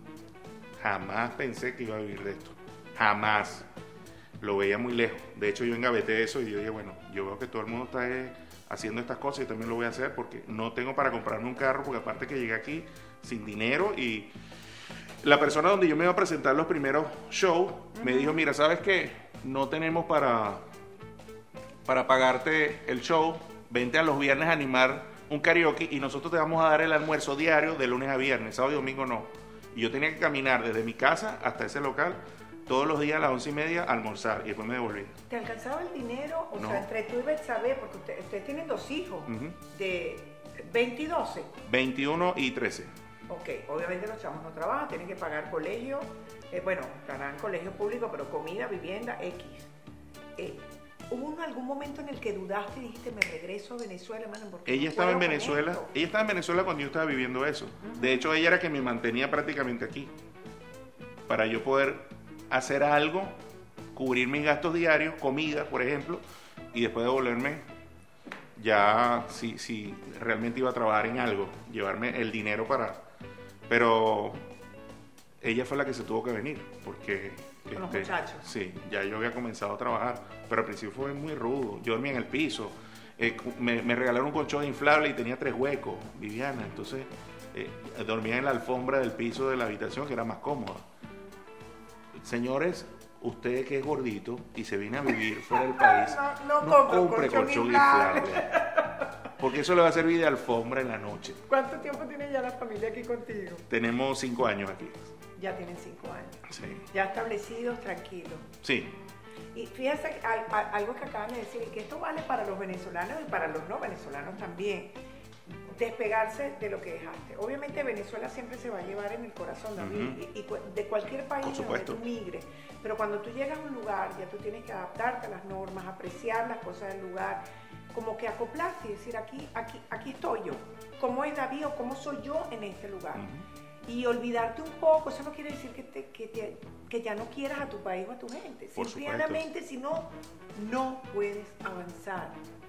Jamás pensé que iba a vivir de esto. Jamás. Lo veía muy lejos. De hecho, yo engaveté eso y yo dije, bueno, yo veo que todo el mundo está eh, haciendo estas cosas y también lo voy a hacer porque no tengo para comprarme un carro, porque aparte que llegué aquí sin dinero y la persona donde yo me iba a presentar los primeros shows uh-huh. me dijo, mira, ¿sabes qué? No tenemos para, para pagarte el show, vente a los viernes a animar un karaoke y nosotros te vamos a dar el almuerzo diario de lunes a viernes, sábado y domingo no. Y yo tenía que caminar desde mi casa hasta ese local todos los días a las once y media a almorzar y después me devolví.
¿Te alcanzaba el dinero? O
no.
sea, entre tú y Betsabe, porque usted, ustedes tienen dos hijos, uh-huh. de veinte y doce.
veintiuno y trece.
Ok, obviamente los chavos no trabajan, tienen que pagar colegio, eh, bueno, estarán colegio público, pero comida, vivienda, X. Eh, ¿Hubo algún momento en el que dudaste y dijiste, me regreso a Venezuela, mano? Porque
ella
no
estaba en
puedo con
Venezuela,
esto?
ella estaba en Venezuela cuando yo estaba viviendo eso. Uh-huh. De hecho, ella era que me mantenía prácticamente aquí. Para yo poder hacer algo, cubrir mis gastos diarios, comida, por ejemplo, y después devolverme, ya si, si realmente iba a trabajar en algo, llevarme el dinero para... Pero ella fue la que se tuvo que venir, porque...
Con los
este,
muchachos.
Sí, ya yo había comenzado a trabajar, pero al principio fue muy rudo. Yo dormía en el piso, eh, me, me regalaron un colchón inflable y tenía tres huecos, Viviana, entonces eh, dormía en la alfombra del piso de la habitación, que era más cómoda. Señores, usted que es gordito y se viene a vivir fuera del país,
no, no,
no
compre,
compre
colchón
colchón
inflable.
inflable, porque eso le va a servir de alfombra en la noche.
¿Cuánto tiempo tiene ya la familia aquí contigo?
Tenemos cinco años aquí.
Ya tienen cinco años.
Sí.
Ya establecidos, tranquilos.
Sí.
Y fíjense al, al, algo que acaban de decir, y que esto vale para los venezolanos y para los no venezolanos también. Despegarse de lo que dejaste. Obviamente Venezuela siempre se va a llevar en el corazón, David, uh-huh. y, y de cualquier país donde tú migres. Pero cuando tú llegas a un lugar, ya tú tienes que adaptarte a las normas, apreciar las cosas del lugar, como que acoplarte y decir, aquí, aquí, aquí estoy yo. ¿Cómo es David o cómo soy yo en este lugar? Uh-huh. Y olvidarte un poco, eso no quiere decir que, te, que, te, que ya no quieras a tu país o a tu gente. Simplemente, si no, no puedes avanzar.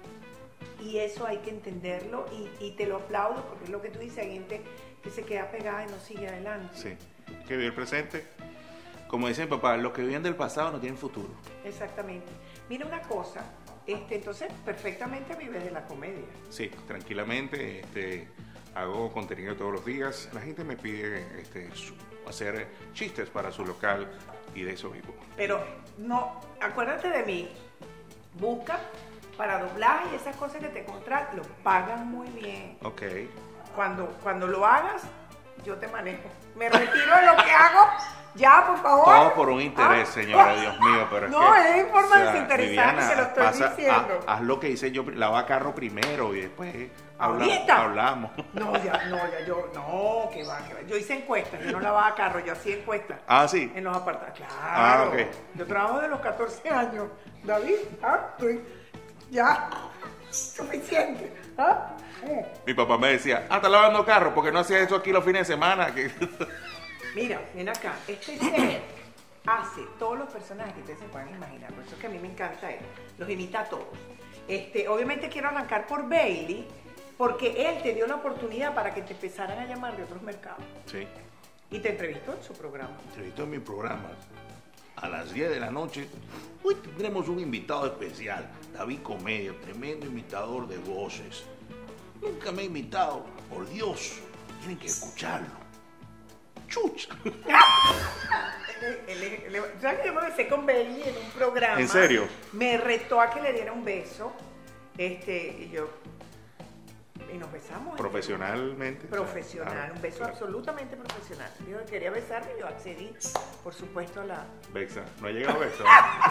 Y eso hay que entenderlo y, y te lo aplaudo porque es lo que tú dices, hay gente que se queda pegada y no sigue adelante.
Sí, hay que vivir el presente. Como dice mi papá, los que viven del pasado no tienen futuro.
Exactamente. Mira una cosa, este, entonces perfectamente vives de la comedia.
Sí, tranquilamente, este, hago contenido todos los días. La gente me pide este, su, hacer chistes para su local y de eso vivo.
Pero no, acuérdate de mí, busca... para doblaje y esas cosas que te contratan, lo pagan muy bien.
Ok.
Cuando, cuando lo hagas, yo te manejo. Me retiro de lo que hago, ya, por favor.
Todo por un interés,
ah.
señora, Dios mío, pero es
no,
que...
No, es forma
o sea,
desinteresada,
Viviana,
se lo estoy
pasa,
diciendo.
Haz, haz lo que hice yo, lava carro primero y después eh, habla,
¿Ahorita?
hablamos.
No, ya, no, ya, yo, no, que va, que va. Yo hice encuestas, yo no lavaba carro, yo hacía encuestas.
Ah, ¿sí?
En los apartamentos, claro.
Ah, ok.
Yo trabajo de los catorce años, David, ah, estoy... Ya, suficiente. ¿Ah? Eh.
Mi papá me decía, ah, está lavando carro, porque no hacía eso aquí los fines de semana.
Mira, ven acá, este ser hace todos los personajes que ustedes se puedan imaginar, por eso es que a mí me encanta él, los imita a todos. Este, obviamente quiero arrancar por Bailey, porque él te dio la oportunidad para que te empezaran a llamar de otros mercados.
Sí.
Y te entrevistó en su programa.
Entrevistó en mi programa. A las diez de la noche, hoy tendremos un invitado especial, David Comedia, tremendo imitador de voces. Nunca me ha imitado, por Dios, tienen que escucharlo. ¡Chucha!
¿Sabes que yo me besé con Bailey en un programa?
¿En serio?
Me retó a que le diera un beso, este, y yo... Y nos besamos.
Profesionalmente.
Profesional,
o sea, claro,
un beso
claro.
absolutamente profesional. Dijo que quería besarme y yo accedí, por supuesto, a la...
Bexa, no ha llegado Bexa.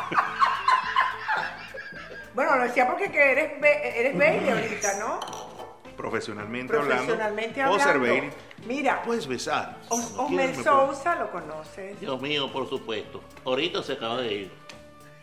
Bueno, lo decía porque que eres, be eres Bailey ahorita, ¿no?
Profesionalmente,
Profesionalmente
hablando.
hablando.
Puedo ser Bailey.
Mira.
Puedes besar.
Osmer Sousa, ¿lo conoces?
Dios mío, por supuesto. Ahorita se acaba de ir.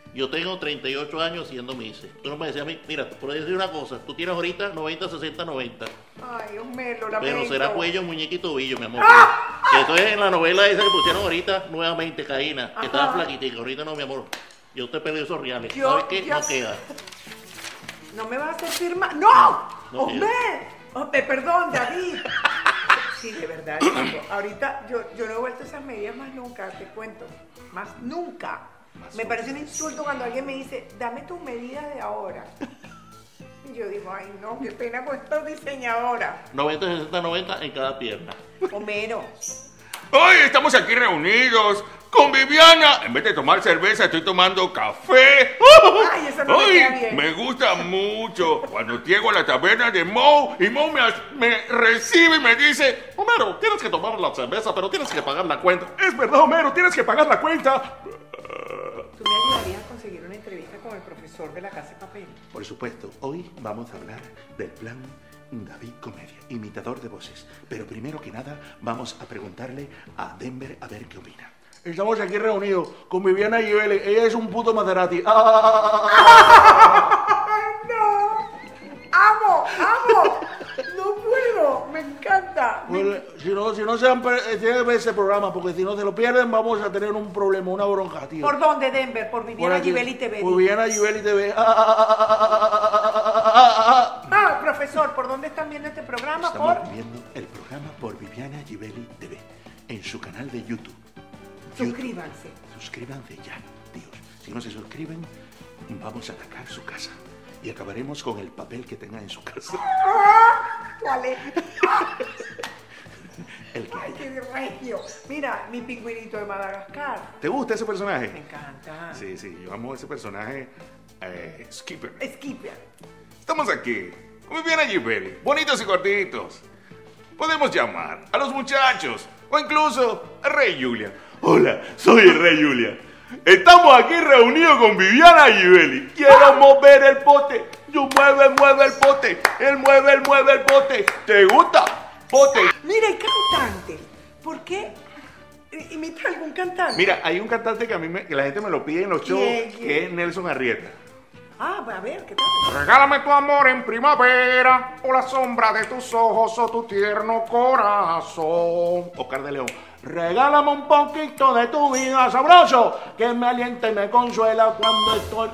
Yo tengo treinta y ocho años siendo Mises. Tú no me decías a mí, mira, te puedo decir una cosa, tú tienes ahorita noventa, sesenta, noventa.
Ay, Dios mío, lo lamento.
Pero será cuello, muñeca y tobillo, mi amor. Eso es en la novela esa que pusieron ahorita nuevamente, Caína, que estaba flaquitica. Ahorita no, mi amor. Yo te perdí esos reales.
Yo-
¿Sabes qué?
yo-
No queda.
No me vas a hacer firmar. ¡No!
No
¡Hombre! Hombre, perdón, David. Sí, de verdad, chico. Ahorita yo, yo no he vuelto a esas medidas más nunca, te cuento. Más nunca. Me parece un insulto cuando alguien me dice, dame tus medidas de ahora. Y yo digo, ay no, qué pena con esta diseñadora.
noventa, sesenta, noventa en cada pierna.
Homero.
Hoy estamos aquí reunidos con Viviana. En vez de tomar cerveza, estoy tomando café.
Ay, eso no me
Ay,
queda bien.
me gusta mucho cuando llego a la taberna de Mo y Mo me, as- me recibe y me dice:
Homero, tienes que tomar la cerveza, pero tienes que pagar la cuenta.
Es verdad, Homero, tienes que pagar la cuenta.
¿Tú me ayudarías a conseguir una entrevista con el profesor de la Casa de Papel?
Por supuesto, hoy vamos a hablar del plan David Comedia, imitador de voces. Pero primero que nada, vamos a preguntarle a Denver a ver qué opina.
Estamos aquí reunidos con Viviana Givelli. Ella es un puto Maserati. Ah, ah, ah, ah, ah.
¡No! ¡Amo! ¡Amo! ¡No puedo! ¡Me encanta!
Bueno, si no, si no se han per- eh, tienen que ver ese programa, porque si no se lo pierden, vamos a tener un problema, una bronca, tío.
¿Por dónde, Denver? Por
Por
Viviana
aquí.
Givelli T V.
Por Viviana Givelli T V. Ah, ah, ah, ah, ah, ah, ah, ah, ah.
Ah, profesor, ¿por dónde están viendo este programa?
Estamos
Por...
viendo el programa por Viviana Givelli T V en su canal de YouTube.
Suscríbanse.
Suscríbanse ya, tíos. Si no se suscriben, vamos a atacar su casa y acabaremos con el papel que tenga en su casa.
¿Cuál es?
El que
¡Ay,
haya.
qué regio! Mira, mi pingüinito de Madagascar.
¿Te gusta ese personaje?
Me encanta.
Sí, sí, yo amo ese personaje. Eh, Skipper.
Skipper.
Estamos aquí con Viviana Givelli, bonitos y cortitos. Podemos llamar a los muchachos o incluso a Rey Julia.
Hola, soy el Rey Julia. Estamos aquí reunidos con Viviana Givelli. Quiero mover el pote. Yo mueve, mueve el pote. Él mueve, él mueve el pote. ¿Te gusta? Pote.
Mira, hay cantantes. ¿Por qué? I- ¿Imita algún cantante?
Mira, hay un cantante que a mí me- que la gente me lo pide en los shows,
¿Quién, quién?
que es Nelson Arrieta.
Ah, pues a ver, ¿qué tal?
Regálame tu amor en primavera, o la sombra de tus ojos, o tu tierno corazón.
Oscar de León.
Regálame un poquito de tu vida sabroso, que me alienta y me consuela cuando estoy...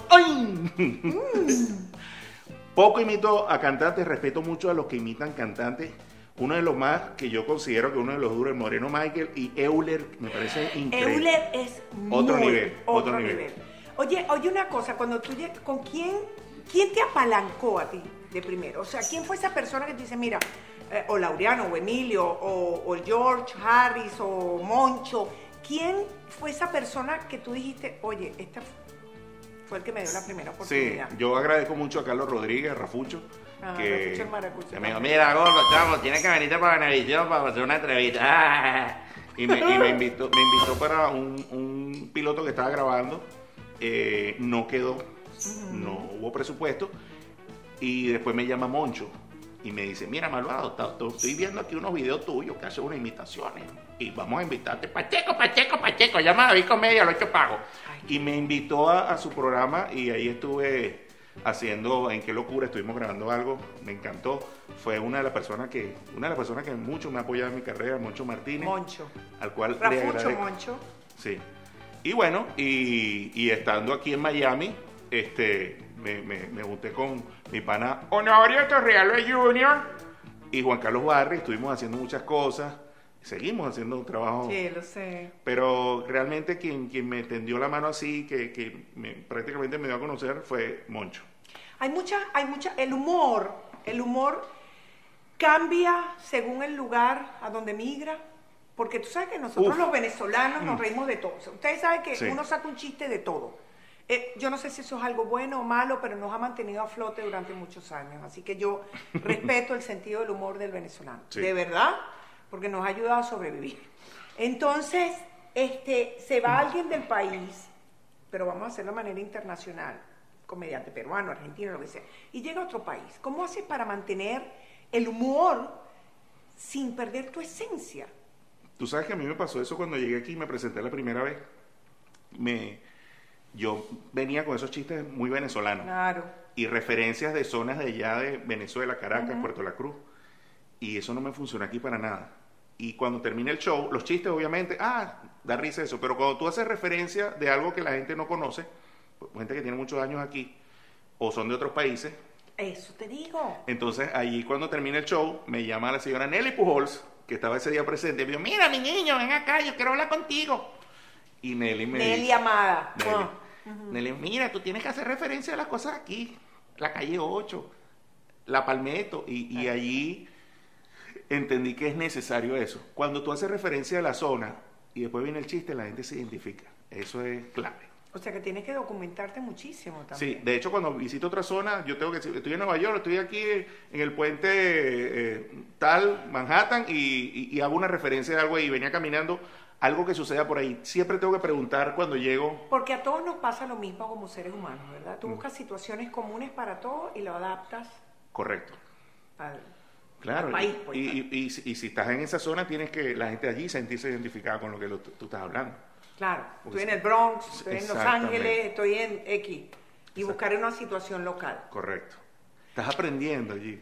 ¡Ay!
Poco imito a cantantes, respeto mucho a los que imitan cantantes. Uno de los más que yo considero que uno de los duros es Moreno Michael y Euler, me parece increíble.
Euler es
Otro
muy-
nivel,
otro,
otro
nivel.
nivel.
Oye, oye una cosa, cuando tú lleg- ¿con quién, quién te apalancó a ti de primero? O sea, ¿quién fue esa persona que te dice, mira, eh, o Laureano, o Emilio, o, o George Harris, o Moncho? ¿Quién fue esa persona que tú dijiste, oye, esta fue el que me dio la primera
Sí,
oportunidad?
yo agradezco mucho a Carlos Rodríguez, Rafucho,
Ah,
que,
Rafucho el maracucho
que me dijo,
también.
mira, gordo, chamo, tienes que venirte para Venevisión para hacer una entrevista. Y me, y me invitó, me invitó para un, un piloto que estaba grabando. Eh, no quedó, no hubo presupuesto. Y después me llama Moncho y me dice, mira, malvado, ta- ta- estoy viendo aquí unos videos tuyos que hacen unas imitaciones y vamos a invitarte. Pacheco, Pacheco, Pacheco, llama a David Comedia, lo he hecho pago. Y me invitó a, a su programa y ahí estuve haciendo, en qué locura, estuvimos grabando algo, me encantó. Fue una de las personas que, una de las personas que mucho me ha apoyado en mi carrera, Moncho Martínez,
Moncho.
al cual le
Rafucho,
agradezco.
Moncho.
Sí. Y bueno, y, y estando aquí en Miami, este, me, me, me junté con mi pana
Honorio Torrealba junior
y Juan Carlos Barri, estuvimos haciendo muchas cosas, seguimos haciendo un trabajo,
Sí, lo sé.
pero realmente quien, quien me tendió la mano así, que, que me- prácticamente me dio a conocer, fue Moncho.
Hay mucha, hay mucha, el humor, el humor cambia según el lugar a donde migra, porque tú sabes que nosotros
Uf.
los venezolanos nos reímos de todo. O sea, ustedes saben que
Sí.
uno saca un chiste de todo. Eh, yo no sé si eso es algo bueno o malo, pero nos ha mantenido a flote durante muchos años. Así que yo respeto el sentido del humor del venezolano.
Sí.
De verdad, porque nos ha ayudado a sobrevivir. Entonces, este, se va alguien del país, pero vamos a hacerlo de manera internacional, comediante peruano, argentino, lo que sea, y llega a otro país. ¿Cómo haces para mantener el humor sin perder tu esencia?
Tú sabes que a mí me pasó eso cuando llegué aquí y me presenté la primera vez. Me, yo venía con esos chistes muy venezolanos.
Claro.
Y referencias de zonas de allá de Venezuela, Caracas, uh-huh. Puerto La Cruz. Y eso no me funciona aquí para nada. Y cuando termina el show, los chistes obviamente, ah, da risa eso, pero cuando tú haces referencia de algo que la gente no conoce, gente que tiene muchos años aquí, o son de otros países.
Eso te digo.
Entonces, allí cuando termina el show, me llama la señora Nelly Pujols, que estaba ese día presente, y me dijo, mira, mi niño, ven acá, yo quiero hablar contigo. Y Nelly me
Nelly
dice...
amada.
Nelly,
Oh. Uh-huh.
Nelly, mira, tú tienes que hacer referencia a las cosas aquí. La calle ocho, la Palmetto, y, y allí entendí que es necesario eso. Cuando tú haces referencia a la zona y después viene el chiste, la gente se identifica. Eso es clave.
O sea que tienes que documentarte muchísimo también.
Sí, de hecho cuando visito otra zona, yo tengo que decir, estoy en Nueva York, estoy aquí en el puente eh, tal, Manhattan, y, y, y hago una referencia de algo y venía caminando, algo que suceda por ahí. Siempre tengo que preguntar cuando llego.
Porque a todos nos pasa lo mismo como seres humanos, ¿verdad? Tú buscas situaciones comunes para todos y lo adaptas.
Correcto.
Al,
Claro,
al país, pues,
y, y, y, y, y si estás en esa zona, tienes que la gente allí sentirse identificada con lo que lo, tú estás hablando.
Claro,
Porque
estoy en el Bronx, estoy en Los
exactamente.
Ángeles, estoy en X. Y
Exacto.
buscar una situación local.
Correcto. Estás aprendiendo allí.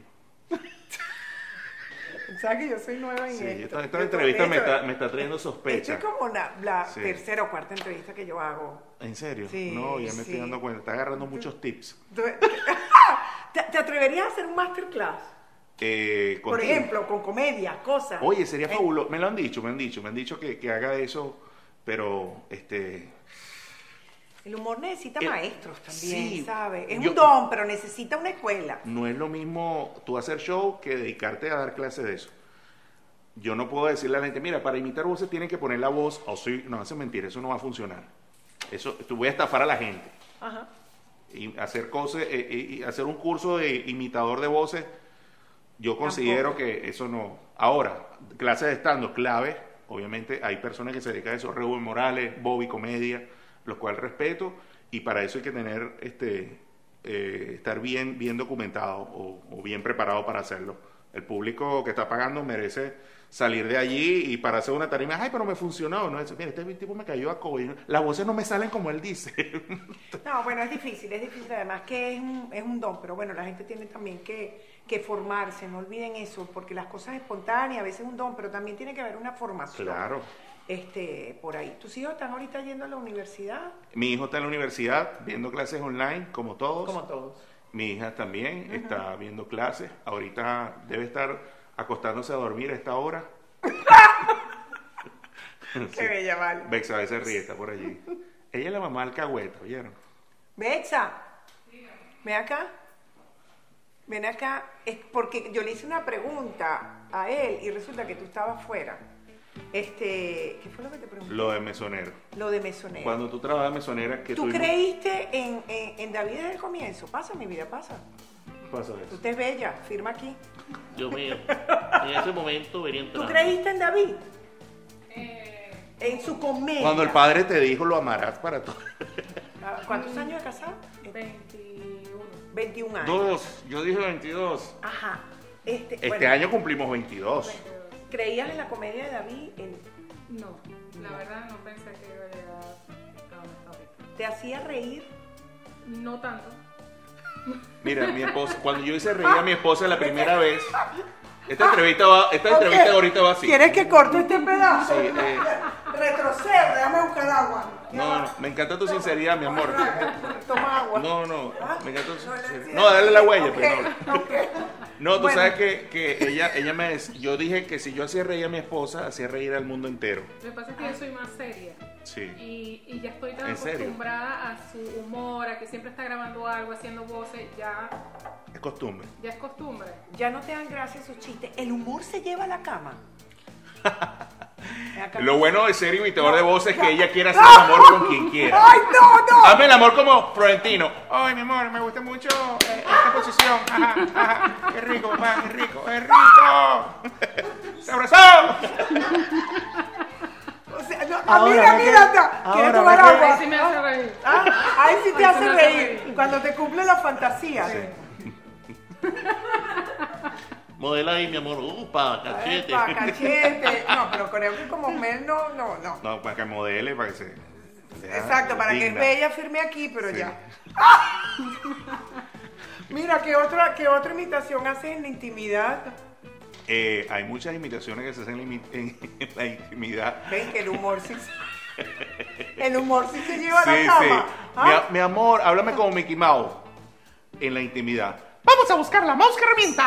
¿Sabes que yo soy nueva en
Sí,
esto?
esta, esta
Yo
entrevista me
esto-
está, me está trayendo sospecha.
Esto es como la, la
Sí.
tercera o cuarta entrevista que yo hago.
¿En serio?
Sí,
no, ya me
sí.
estoy dando cuenta. Estás agarrando muchos tips.
¿Tú- ¿Te, te atreverías a hacer un masterclass?
Eh,
Por
contigo.
ejemplo, con comedia, cosas.
Oye, sería
Eh,
fabuloso. Me lo han dicho, me han dicho. Me han dicho que, que haga eso, pero este...
El humor necesita
El-
maestros también,
sí,
¿sabes? Es
yo-
un don, pero necesita una escuela.
No es lo mismo tú hacer show que dedicarte a dar clases de eso. Yo no puedo decirle a la gente, mira, para imitar voces tienen que poner la voz, o sí, no, eso es mentira, eso no va a funcionar. Eso, tú voy a estafar a la gente.
Ajá.
Y hacer cosas, eh, eh, y hacer un curso de imitador de voces, yo considero
Tampoco.
que eso no. Ahora, clases de stand-up clave, obviamente hay personas que se dedican a eso, Rubén Morales, Bobby Comedia, los cuales respeto, y para eso hay que tener, este, eh, estar bien, bien documentado o, o bien preparado para hacerlo. El público que está pagando merece salir de allí y para hacer una tarima, ay, pero me funcionó, no, eso, mira, este tipo me cayó a cobre, las voces no me salen como él dice.
No, bueno, es difícil, es difícil, además que es un, es un don, pero bueno, la gente tiene también que, que formarse, no olviden eso, porque las cosas espontáneas a veces es un don, pero también tiene que haber una formación.
Claro.
Este, por ahí. ¿Tus hijos están ahorita yendo a la universidad?
Mi hijo está en la universidad viendo clases online, como todos.
Como todos.
Mi hija también está viendo clases. Ahorita debe estar acostándose a dormir a esta hora.
Qué bella, vale.
Bexa a veces ríe, está por allí. Ella es la mamá alcahueta, ¿oyeron?
Betsa, ven acá. Ven acá. Es porque yo le hice una pregunta a él y resulta que tú estabas fuera. Este, ¿qué fue lo que te pregunté?
Lo de mesonero.
Lo de mesonero.
Cuando tú trabajas de mesonera, que
¿Tú
tuvimos-
creíste en, en, en David desde el comienzo? Pasa, mi vida, pasa.
Pasa eso.
Usted es bella, firma aquí.
Dios mío, en ese momento venía
¿Tú
entrando.
creíste en David? En su comedia.
Cuando el padre te dijo, lo amarás para todo.
Ah, ¿Cuántos años de casado?
veintiuno.
veintiún años.
Dos, yo dije veintidós.
Ajá. Este,
Este
bueno,
año cumplimos veintidós.
¿creías en la comedia de David? En-
No, la verdad no pensé que iba a llegar a donde está ahorita.
¿Te hacía reír?
No tanto.
Mira, mi esposa, cuando yo hice reír a mi esposa la primera vez, esta entrevista va, esta entrevista
Ok.
ahorita va así.
¿Quieres que corte este pedazo?
Sí, eh.
Retrocedo, déjame buscar agua.
No, no, me encanta tu sinceridad, mi amor.
Toma agua.
No, no,
Ah,
me encanta tu
no,
sinceridad.
le-
No, dale la huella,
Ok,
pues no.
ok.
No, tú
Bueno.
sabes que, que ella, ella me des- yo dije que si yo hacía reír a mi esposa, hacía reír al mundo entero.
Lo que pasa es que yo soy más seria.
Sí.
Y, y ya estoy tan
¿En serio?
acostumbrada a su humor, a que siempre está grabando algo, haciendo voces, ya,
Es costumbre.
ya es costumbre.
Ya no te dan gracia esos chistes. El humor se lleva a la cama. Ven acá.
Lo bueno de ser imitador de voces es que
no.
ella quiere hacer el amor con quien quiera.
¡Ay, no, no!
Hazme el amor como Florentino. Ay, mi amor, me gusta mucho eh, esta posición. Ajá, ajá. Qué rico, papá, qué rico, qué rico. ¡Se abrazó!
O sea, no,
Ahora,
mira,
ve
mira,
que-
anda. ¿Quieres
ahora,
tomar
ve que-
agua?
Ahí sí me hace reír.
Ah, ahí sí te
Ahí sí
hace
me hace
reír.
reír.
Cuando te cumple la fantasía.
Modela ahí, mi amor. Upa, cachete.
Epa, cachete. No, pero creo que como Mel no, no, no.
No, para que modele, para que se... sea
Exacto, para
digna.
que Bella firme aquí, pero
Sí.
ya. Mira, ¿qué otra, ¿qué otra imitación haces en la intimidad?
Eh, hay muchas imitaciones que se hacen en, la imi- en- en la intimidad.
Ven que el humor sí se... El humor sí se lleva a
Sí,
la
sí.
cama. ¿Ah?
Mi, a- mi amor, háblame como Mickey Mouse. En la intimidad. Vamos a buscar la mouse que revienta.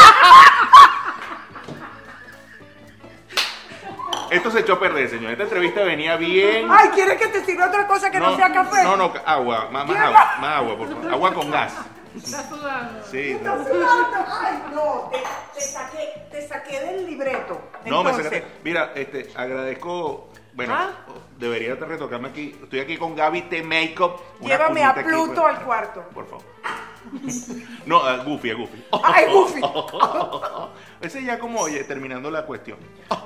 Esto se echó a perder, señor. Esta entrevista venía bien.
Ay, ¿quieres que te sirva otra cosa que no, sea café?
No, no, agua, más, más
¿Qué
agua,
agua?
más agua, por favor. Agua con gas.
Está sudando.
Sí.
¿Estás sudando? Ay, no, te, te saqué, te saqué del libreto.
No, me
Entonces,
sacaste. Mira, este, agradezco. Bueno,
¿Ah?
debería te retocarme aquí. Estoy aquí con Gaby T Makeup. una
llévame a
puñita aquí,
Pluto
pues.
al cuarto.
Por favor. No, a Goofy, a Goofy.
Ay, Goofy.
Ese ya como, oye, terminando la cuestión.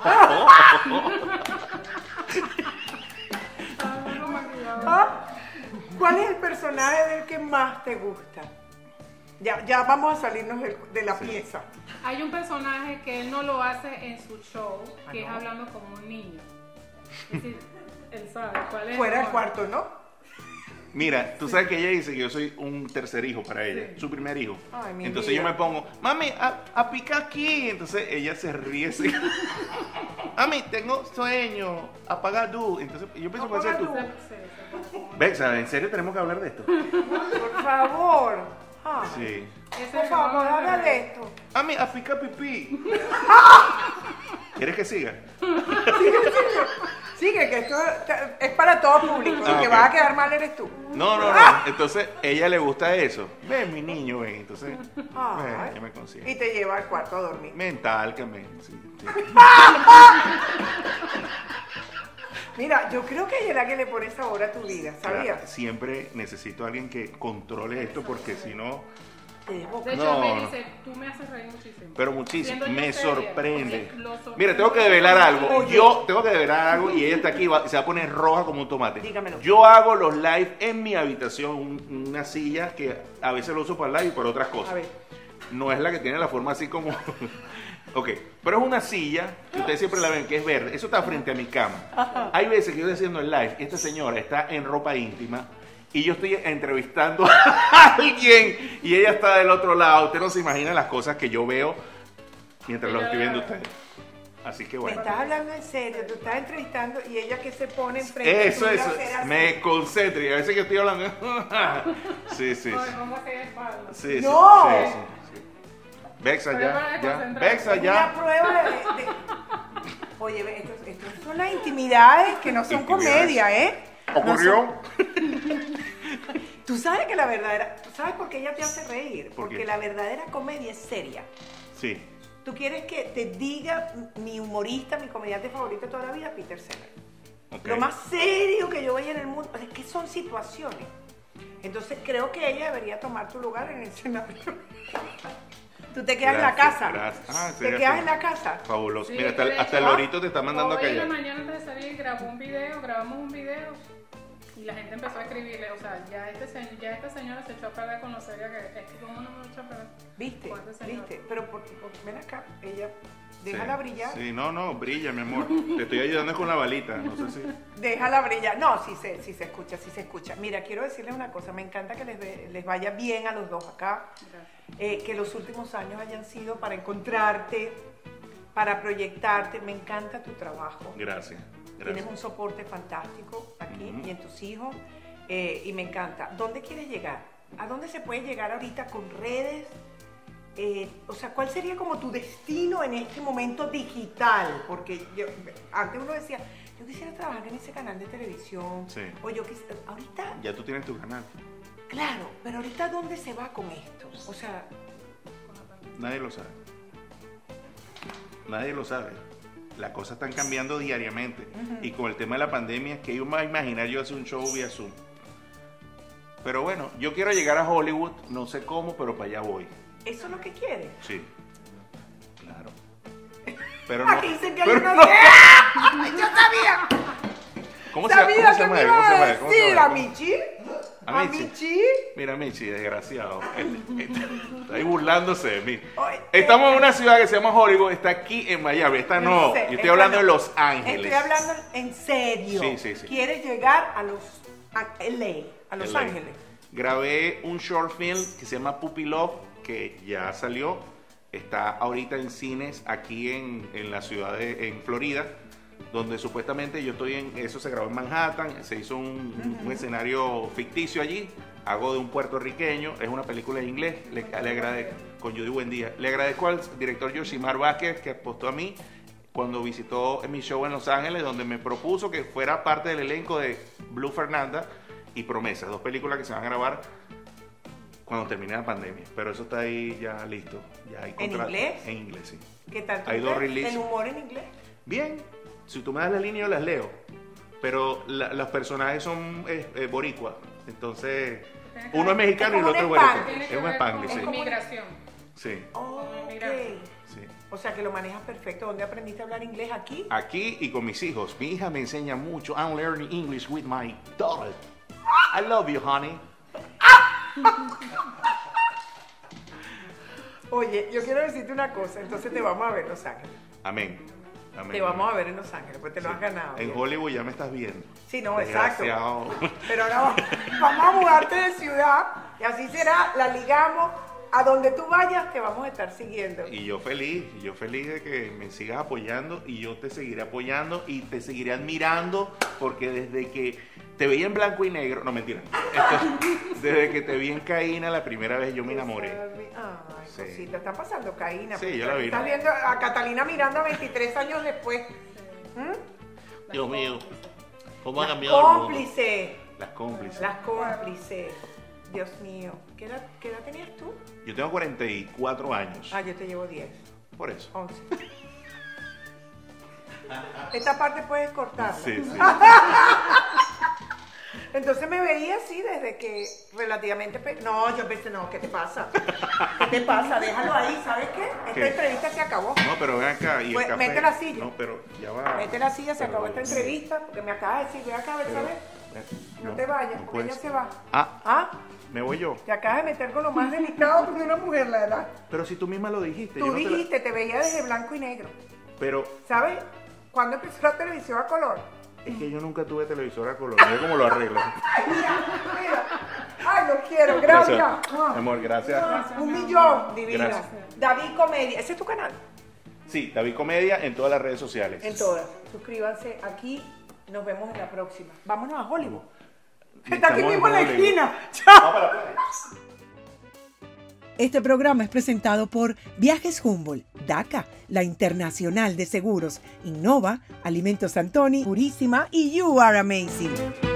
¿Ah? ¿Cuál es el personaje del que más te gusta? Ya, ya vamos a salirnos de, de la pieza.
Hay un personaje que él no lo hace en su show, que
Ah, ¿no?
es hablando como un niño. Es decir, él sabe cuál es.
Fuera del
el
cuarto, ¿no?
Mira, tú sabes que ella dice que yo soy un tercer hijo para ella, su primer hijo.
Ay, mi
Entonces
vida.
yo me pongo, mami, a, a picar aquí. Entonces ella se ríe así. Mami, tengo sueño, apaga tú. Entonces yo pienso que va a ser tú.
Apaga
Sí, sí, sí.
Bexa, ¿en serio tenemos que hablar de esto?
Por favor. Ah,
Sí.
Ese es
por
el que
favor,
vamos a
habla
ver.
de esto.
Mami, a picar pipí. ¿Quieres que siga?
Sigue, que esto es para todo público.
Ah,
El que
ok.
vas a quedar mal eres tú.
No, no, no. Entonces, ella le gusta eso. Ven, mi niño, ven. Entonces,
Ay.
ven, ya me consigue.
Y te lleva al cuarto a dormir.
Mental, que me. Sí, sí.
Mira, yo creo que ella es la que le pone sabor a tu vida,
Claro,
¿sabías?
siempre necesito a alguien que controle esto porque si no.
De hecho,
No,
me
no.
dice, tú me haces reír muchísimo.
Pero muchísimo,
Siendo yo
me
seria,
sorprende.
porque lo sorprendo.
Mira, tengo que develar algo.
Oye.
Yo tengo que develar algo y ella está aquí y va- se va a poner roja como un tomate.
Dígamelo.
Yo hago los live en mi habitación, un- una silla que a veces lo uso para live y para otras cosas.
A ver.
No es la que tiene la forma así como. Ok, pero es una silla que ustedes siempre la ven que es verde. Eso está frente a mi cama. Hay veces que yo estoy haciendo el live y esta señora está en ropa íntima y yo estoy entrevistando a alguien y ella está del otro lado. Usted no se imagina las cosas que yo veo mientras lo estoy viendo a ustedes. Así que
Me
bueno.
estás hablando en serio, tú estás entrevistando y ella que se pone enfrente
Eso,
tuyo a
eso.
hacer así.
Me concentro y a veces que estoy hablando. Sí, sí,
No,
sí.
¿cómo así de espalda?
Sí, sí,
No.
sí, sí, sí. Bexa
Pero para
ya, ya.
concentrarse.
Bexa
Una
ya.
prueba de... de- Oye, ve, esto, esto son las intimidades que no son
Intimidades.
comedia, ¿eh? No
¿Ocurrió?
son- Tú sabes que la verdadera... ¿Tú sabes por qué ella te hace reír?
¿Por
Porque
qué?
la verdadera comedia es seria.
Sí.
¿Tú quieres que te diga mi humorista, mi comediante favorito de toda la vida, Peter Sellers?
Ok.
Lo más serio que yo veía en el mundo, es que son situaciones. Entonces creo que ella debería tomar tu lugar en el escenario. Tú te quedas en la
Gracias,
casa.
gracias. Ah,
te
sería
quedas
así.
en la casa.
Fabuloso.
Sí,
Mira, hasta,
de
el- hasta el
hecho,
lorito te está mandando a
Hoy en la
callar.
mañana antes de salir grabó un video, grabamos un video y la gente empezó a escribirle, o sea, ya, este, se- ya esta señora se echó a perder con lo seria que es, que cómo no me echó a perder.
¿Viste?
Con este señor.
¿Viste? Pero por, por- ven acá, ella, déjala
Sí.
brillar.
Sí, no, no, brilla, mi amor. Te estoy ayudando con la balita. No sé si.
Déjala brillar. No, sí se, sí se escucha, sí se escucha. Mira, quiero decirles una cosa. Me encanta que les, ve- les vaya bien a los dos acá. Eh, que los últimos años hayan sido para encontrarte, para proyectarte. Me encanta tu trabajo.
Gracias.
Tienes
Gracias.
un soporte fantástico aquí
Ujú.
y en tus hijos. eh, y me encanta. ¿Dónde quieres llegar? ¿A dónde se puede llegar ahorita con redes? Eh, o sea, ¿cuál sería como tu destino en este momento digital? Porque yo, antes uno decía, yo quisiera trabajar en ese canal de televisión.
Sí.
O yo quisiera, ahorita,
Ya tú tienes tu canal.
claro, pero ahorita ¿dónde se va con esto? O sea,
Nadie lo sabe. Nadie lo sabe. Las cosas están cambiando diariamente. Y con el tema de la pandemia, que iba a imaginar yo hacer un show vía Zoom. Pero bueno, yo quiero llegar a Hollywood, no sé cómo, pero para allá voy.
¿eso es lo que quieres?
Sí. Claro. Pero no.
Aquí dicen que
pero
yo no
no.
sé. ¡Ay, yo sabía!
¿Cómo se llama?
Sabía
¿Cómo se
que
llama
me
él?
iba
¿Cómo se
a
llama él? ¿Cómo se
decir
llama
a
él?
Michi. ¿A
Michi.
Michi?
Mira, Michi, desgraciado. Él- él- Está ahí burlándose de mí.
Oye,
Estamos en una ciudad que se llama Hollywood, está aquí en Miami. Esta no,
sé,
yo estoy
esta
hablando
no.
de Los Ángeles.
Estoy hablando en serio.
Sí, sí, sí.
¿Quieres llegar a los a L A, a Los
L A.
Ángeles?
Grabé un short film que se llama Puppy Love, que ya salió. Está ahorita en cines aquí en, en la ciudad de en Florida, donde supuestamente yo estoy en... Eso se grabó en Manhattan, se hizo un, un escenario ficticio allí. Hago de un puertorriqueño, es una película en inglés. Le, le agradezco, con Judy Buendía. Le agradezco al director Yoshimar Vázquez que apostó a mí cuando visitó mi show en Los Ángeles, donde me propuso que fuera parte del elenco de Blue Fernanda y Promesas, dos películas que se van a grabar cuando termine la pandemia. Pero eso está ahí ya listo. Ya hay
¿En
contra-
inglés?
En inglés, sí.
¿Qué tal? tu
Hay dos
inglés?
releases.
¿El humor en inglés?
Bien, si tú me das la línea yo las leo, pero la- los personajes son eh, eh, boricuas, entonces uno es mexicano
Es
y el
como
otro es
un
boricua.
spanglish.
Tiene
Es
que
un
ver
spanglish,
con
sí.
inmigración.
Sí,
Oh, ok.
Inmigrante.
sí.
O sea que lo manejas perfecto. ¿Dónde aprendiste a hablar inglés? ¿Aquí?
Aquí y con mis hijos. Mi hija me enseña mucho. I'm learning English with my daughter. I love you, honey.
Oye, yo quiero decirte una cosa. Entonces te vamos a ver en Los Ángeles.
Amén. Amén.
Te vamos a ver en Los Ángeles, pues te lo
Sí.
has ganado.
En
bien.
Hollywood ya me estás viendo.
Sí, no, exacto.
Desgraciado.
Pero ahora va- vamos a mudarte de ciudad y así será, la ligamos. A donde tú vayas te vamos a estar siguiendo.
Y yo feliz, y yo feliz de que me sigas apoyando y yo te seguiré apoyando y te seguiré admirando porque desde que te veía en blanco y negro, no mentira, esto- desde que te vi en Caína la primera vez yo me enamoré.
Ay,
Sí.
cosita, está pasando Caína.
Sí,
porque
yo la vi.
Estás viendo a Catalina Miranda veintitrés años después. ¿Mm?
Dios mío, ¿cómo ha cambiado el mundo?
Cómplice.
Las cómplices.
Las cómplices. Dios mío. ¿Qué edad, qué edad tenías tú?
Yo tengo cuarenta y cuatro años,
Ah, yo te llevo diez,
por eso.
once. Esta parte puedes cortarla.
Sí, sí.
Entonces me veía así desde que relativamente... pe- No, yo pensé, no, ¿qué te pasa? ¿Qué te pasa? Déjalo ahí, ¿sabes qué? Esta
¿Qué?
entrevista se acabó.
No, pero ven acá y el
Pues,
café.
mete la silla.
No, pero ya va.
Mete la silla, se
Pero-
acabó esta entrevista, porque me acabas de decir, ve acá, a ver,
pero-
¿sabes?
eh,
No te vayas,
no
porque ella
puedes.
se va.
Ah,
¿Ah?
me voy yo.
Te acabas de meter con lo más delicado de una mujer, la verdad.
Pero si tú misma lo dijiste.
Tú
yo no te la-
dijiste, te veía desde blanco y negro.
Pero
¿Sabes? ¿Cuándo empezó la televisión a color?
es que yo nunca tuve televisor a color. Mira cómo lo arreglo.
Mira, mira. Ay, lo quiero, gracias.
Mi amor, gracias.
Un millón, divina.
Gracias.
David Comedia, ¿ese es tu canal?
Sí, David Comedia en todas las redes sociales.
En todas. Suscríbanse aquí. Nos vemos en la próxima. Vámonos a Hollywood.
Sí,
Está aquí
estamos
mismo en la
Hollywood.
esquina.
Vamos
Chao.
para la playa.
Este programa es presentado por Viajes Humboldt, DACA, la internacional de seguros, Innova, Alimentos Santoni, Purísima y You Are Amazing.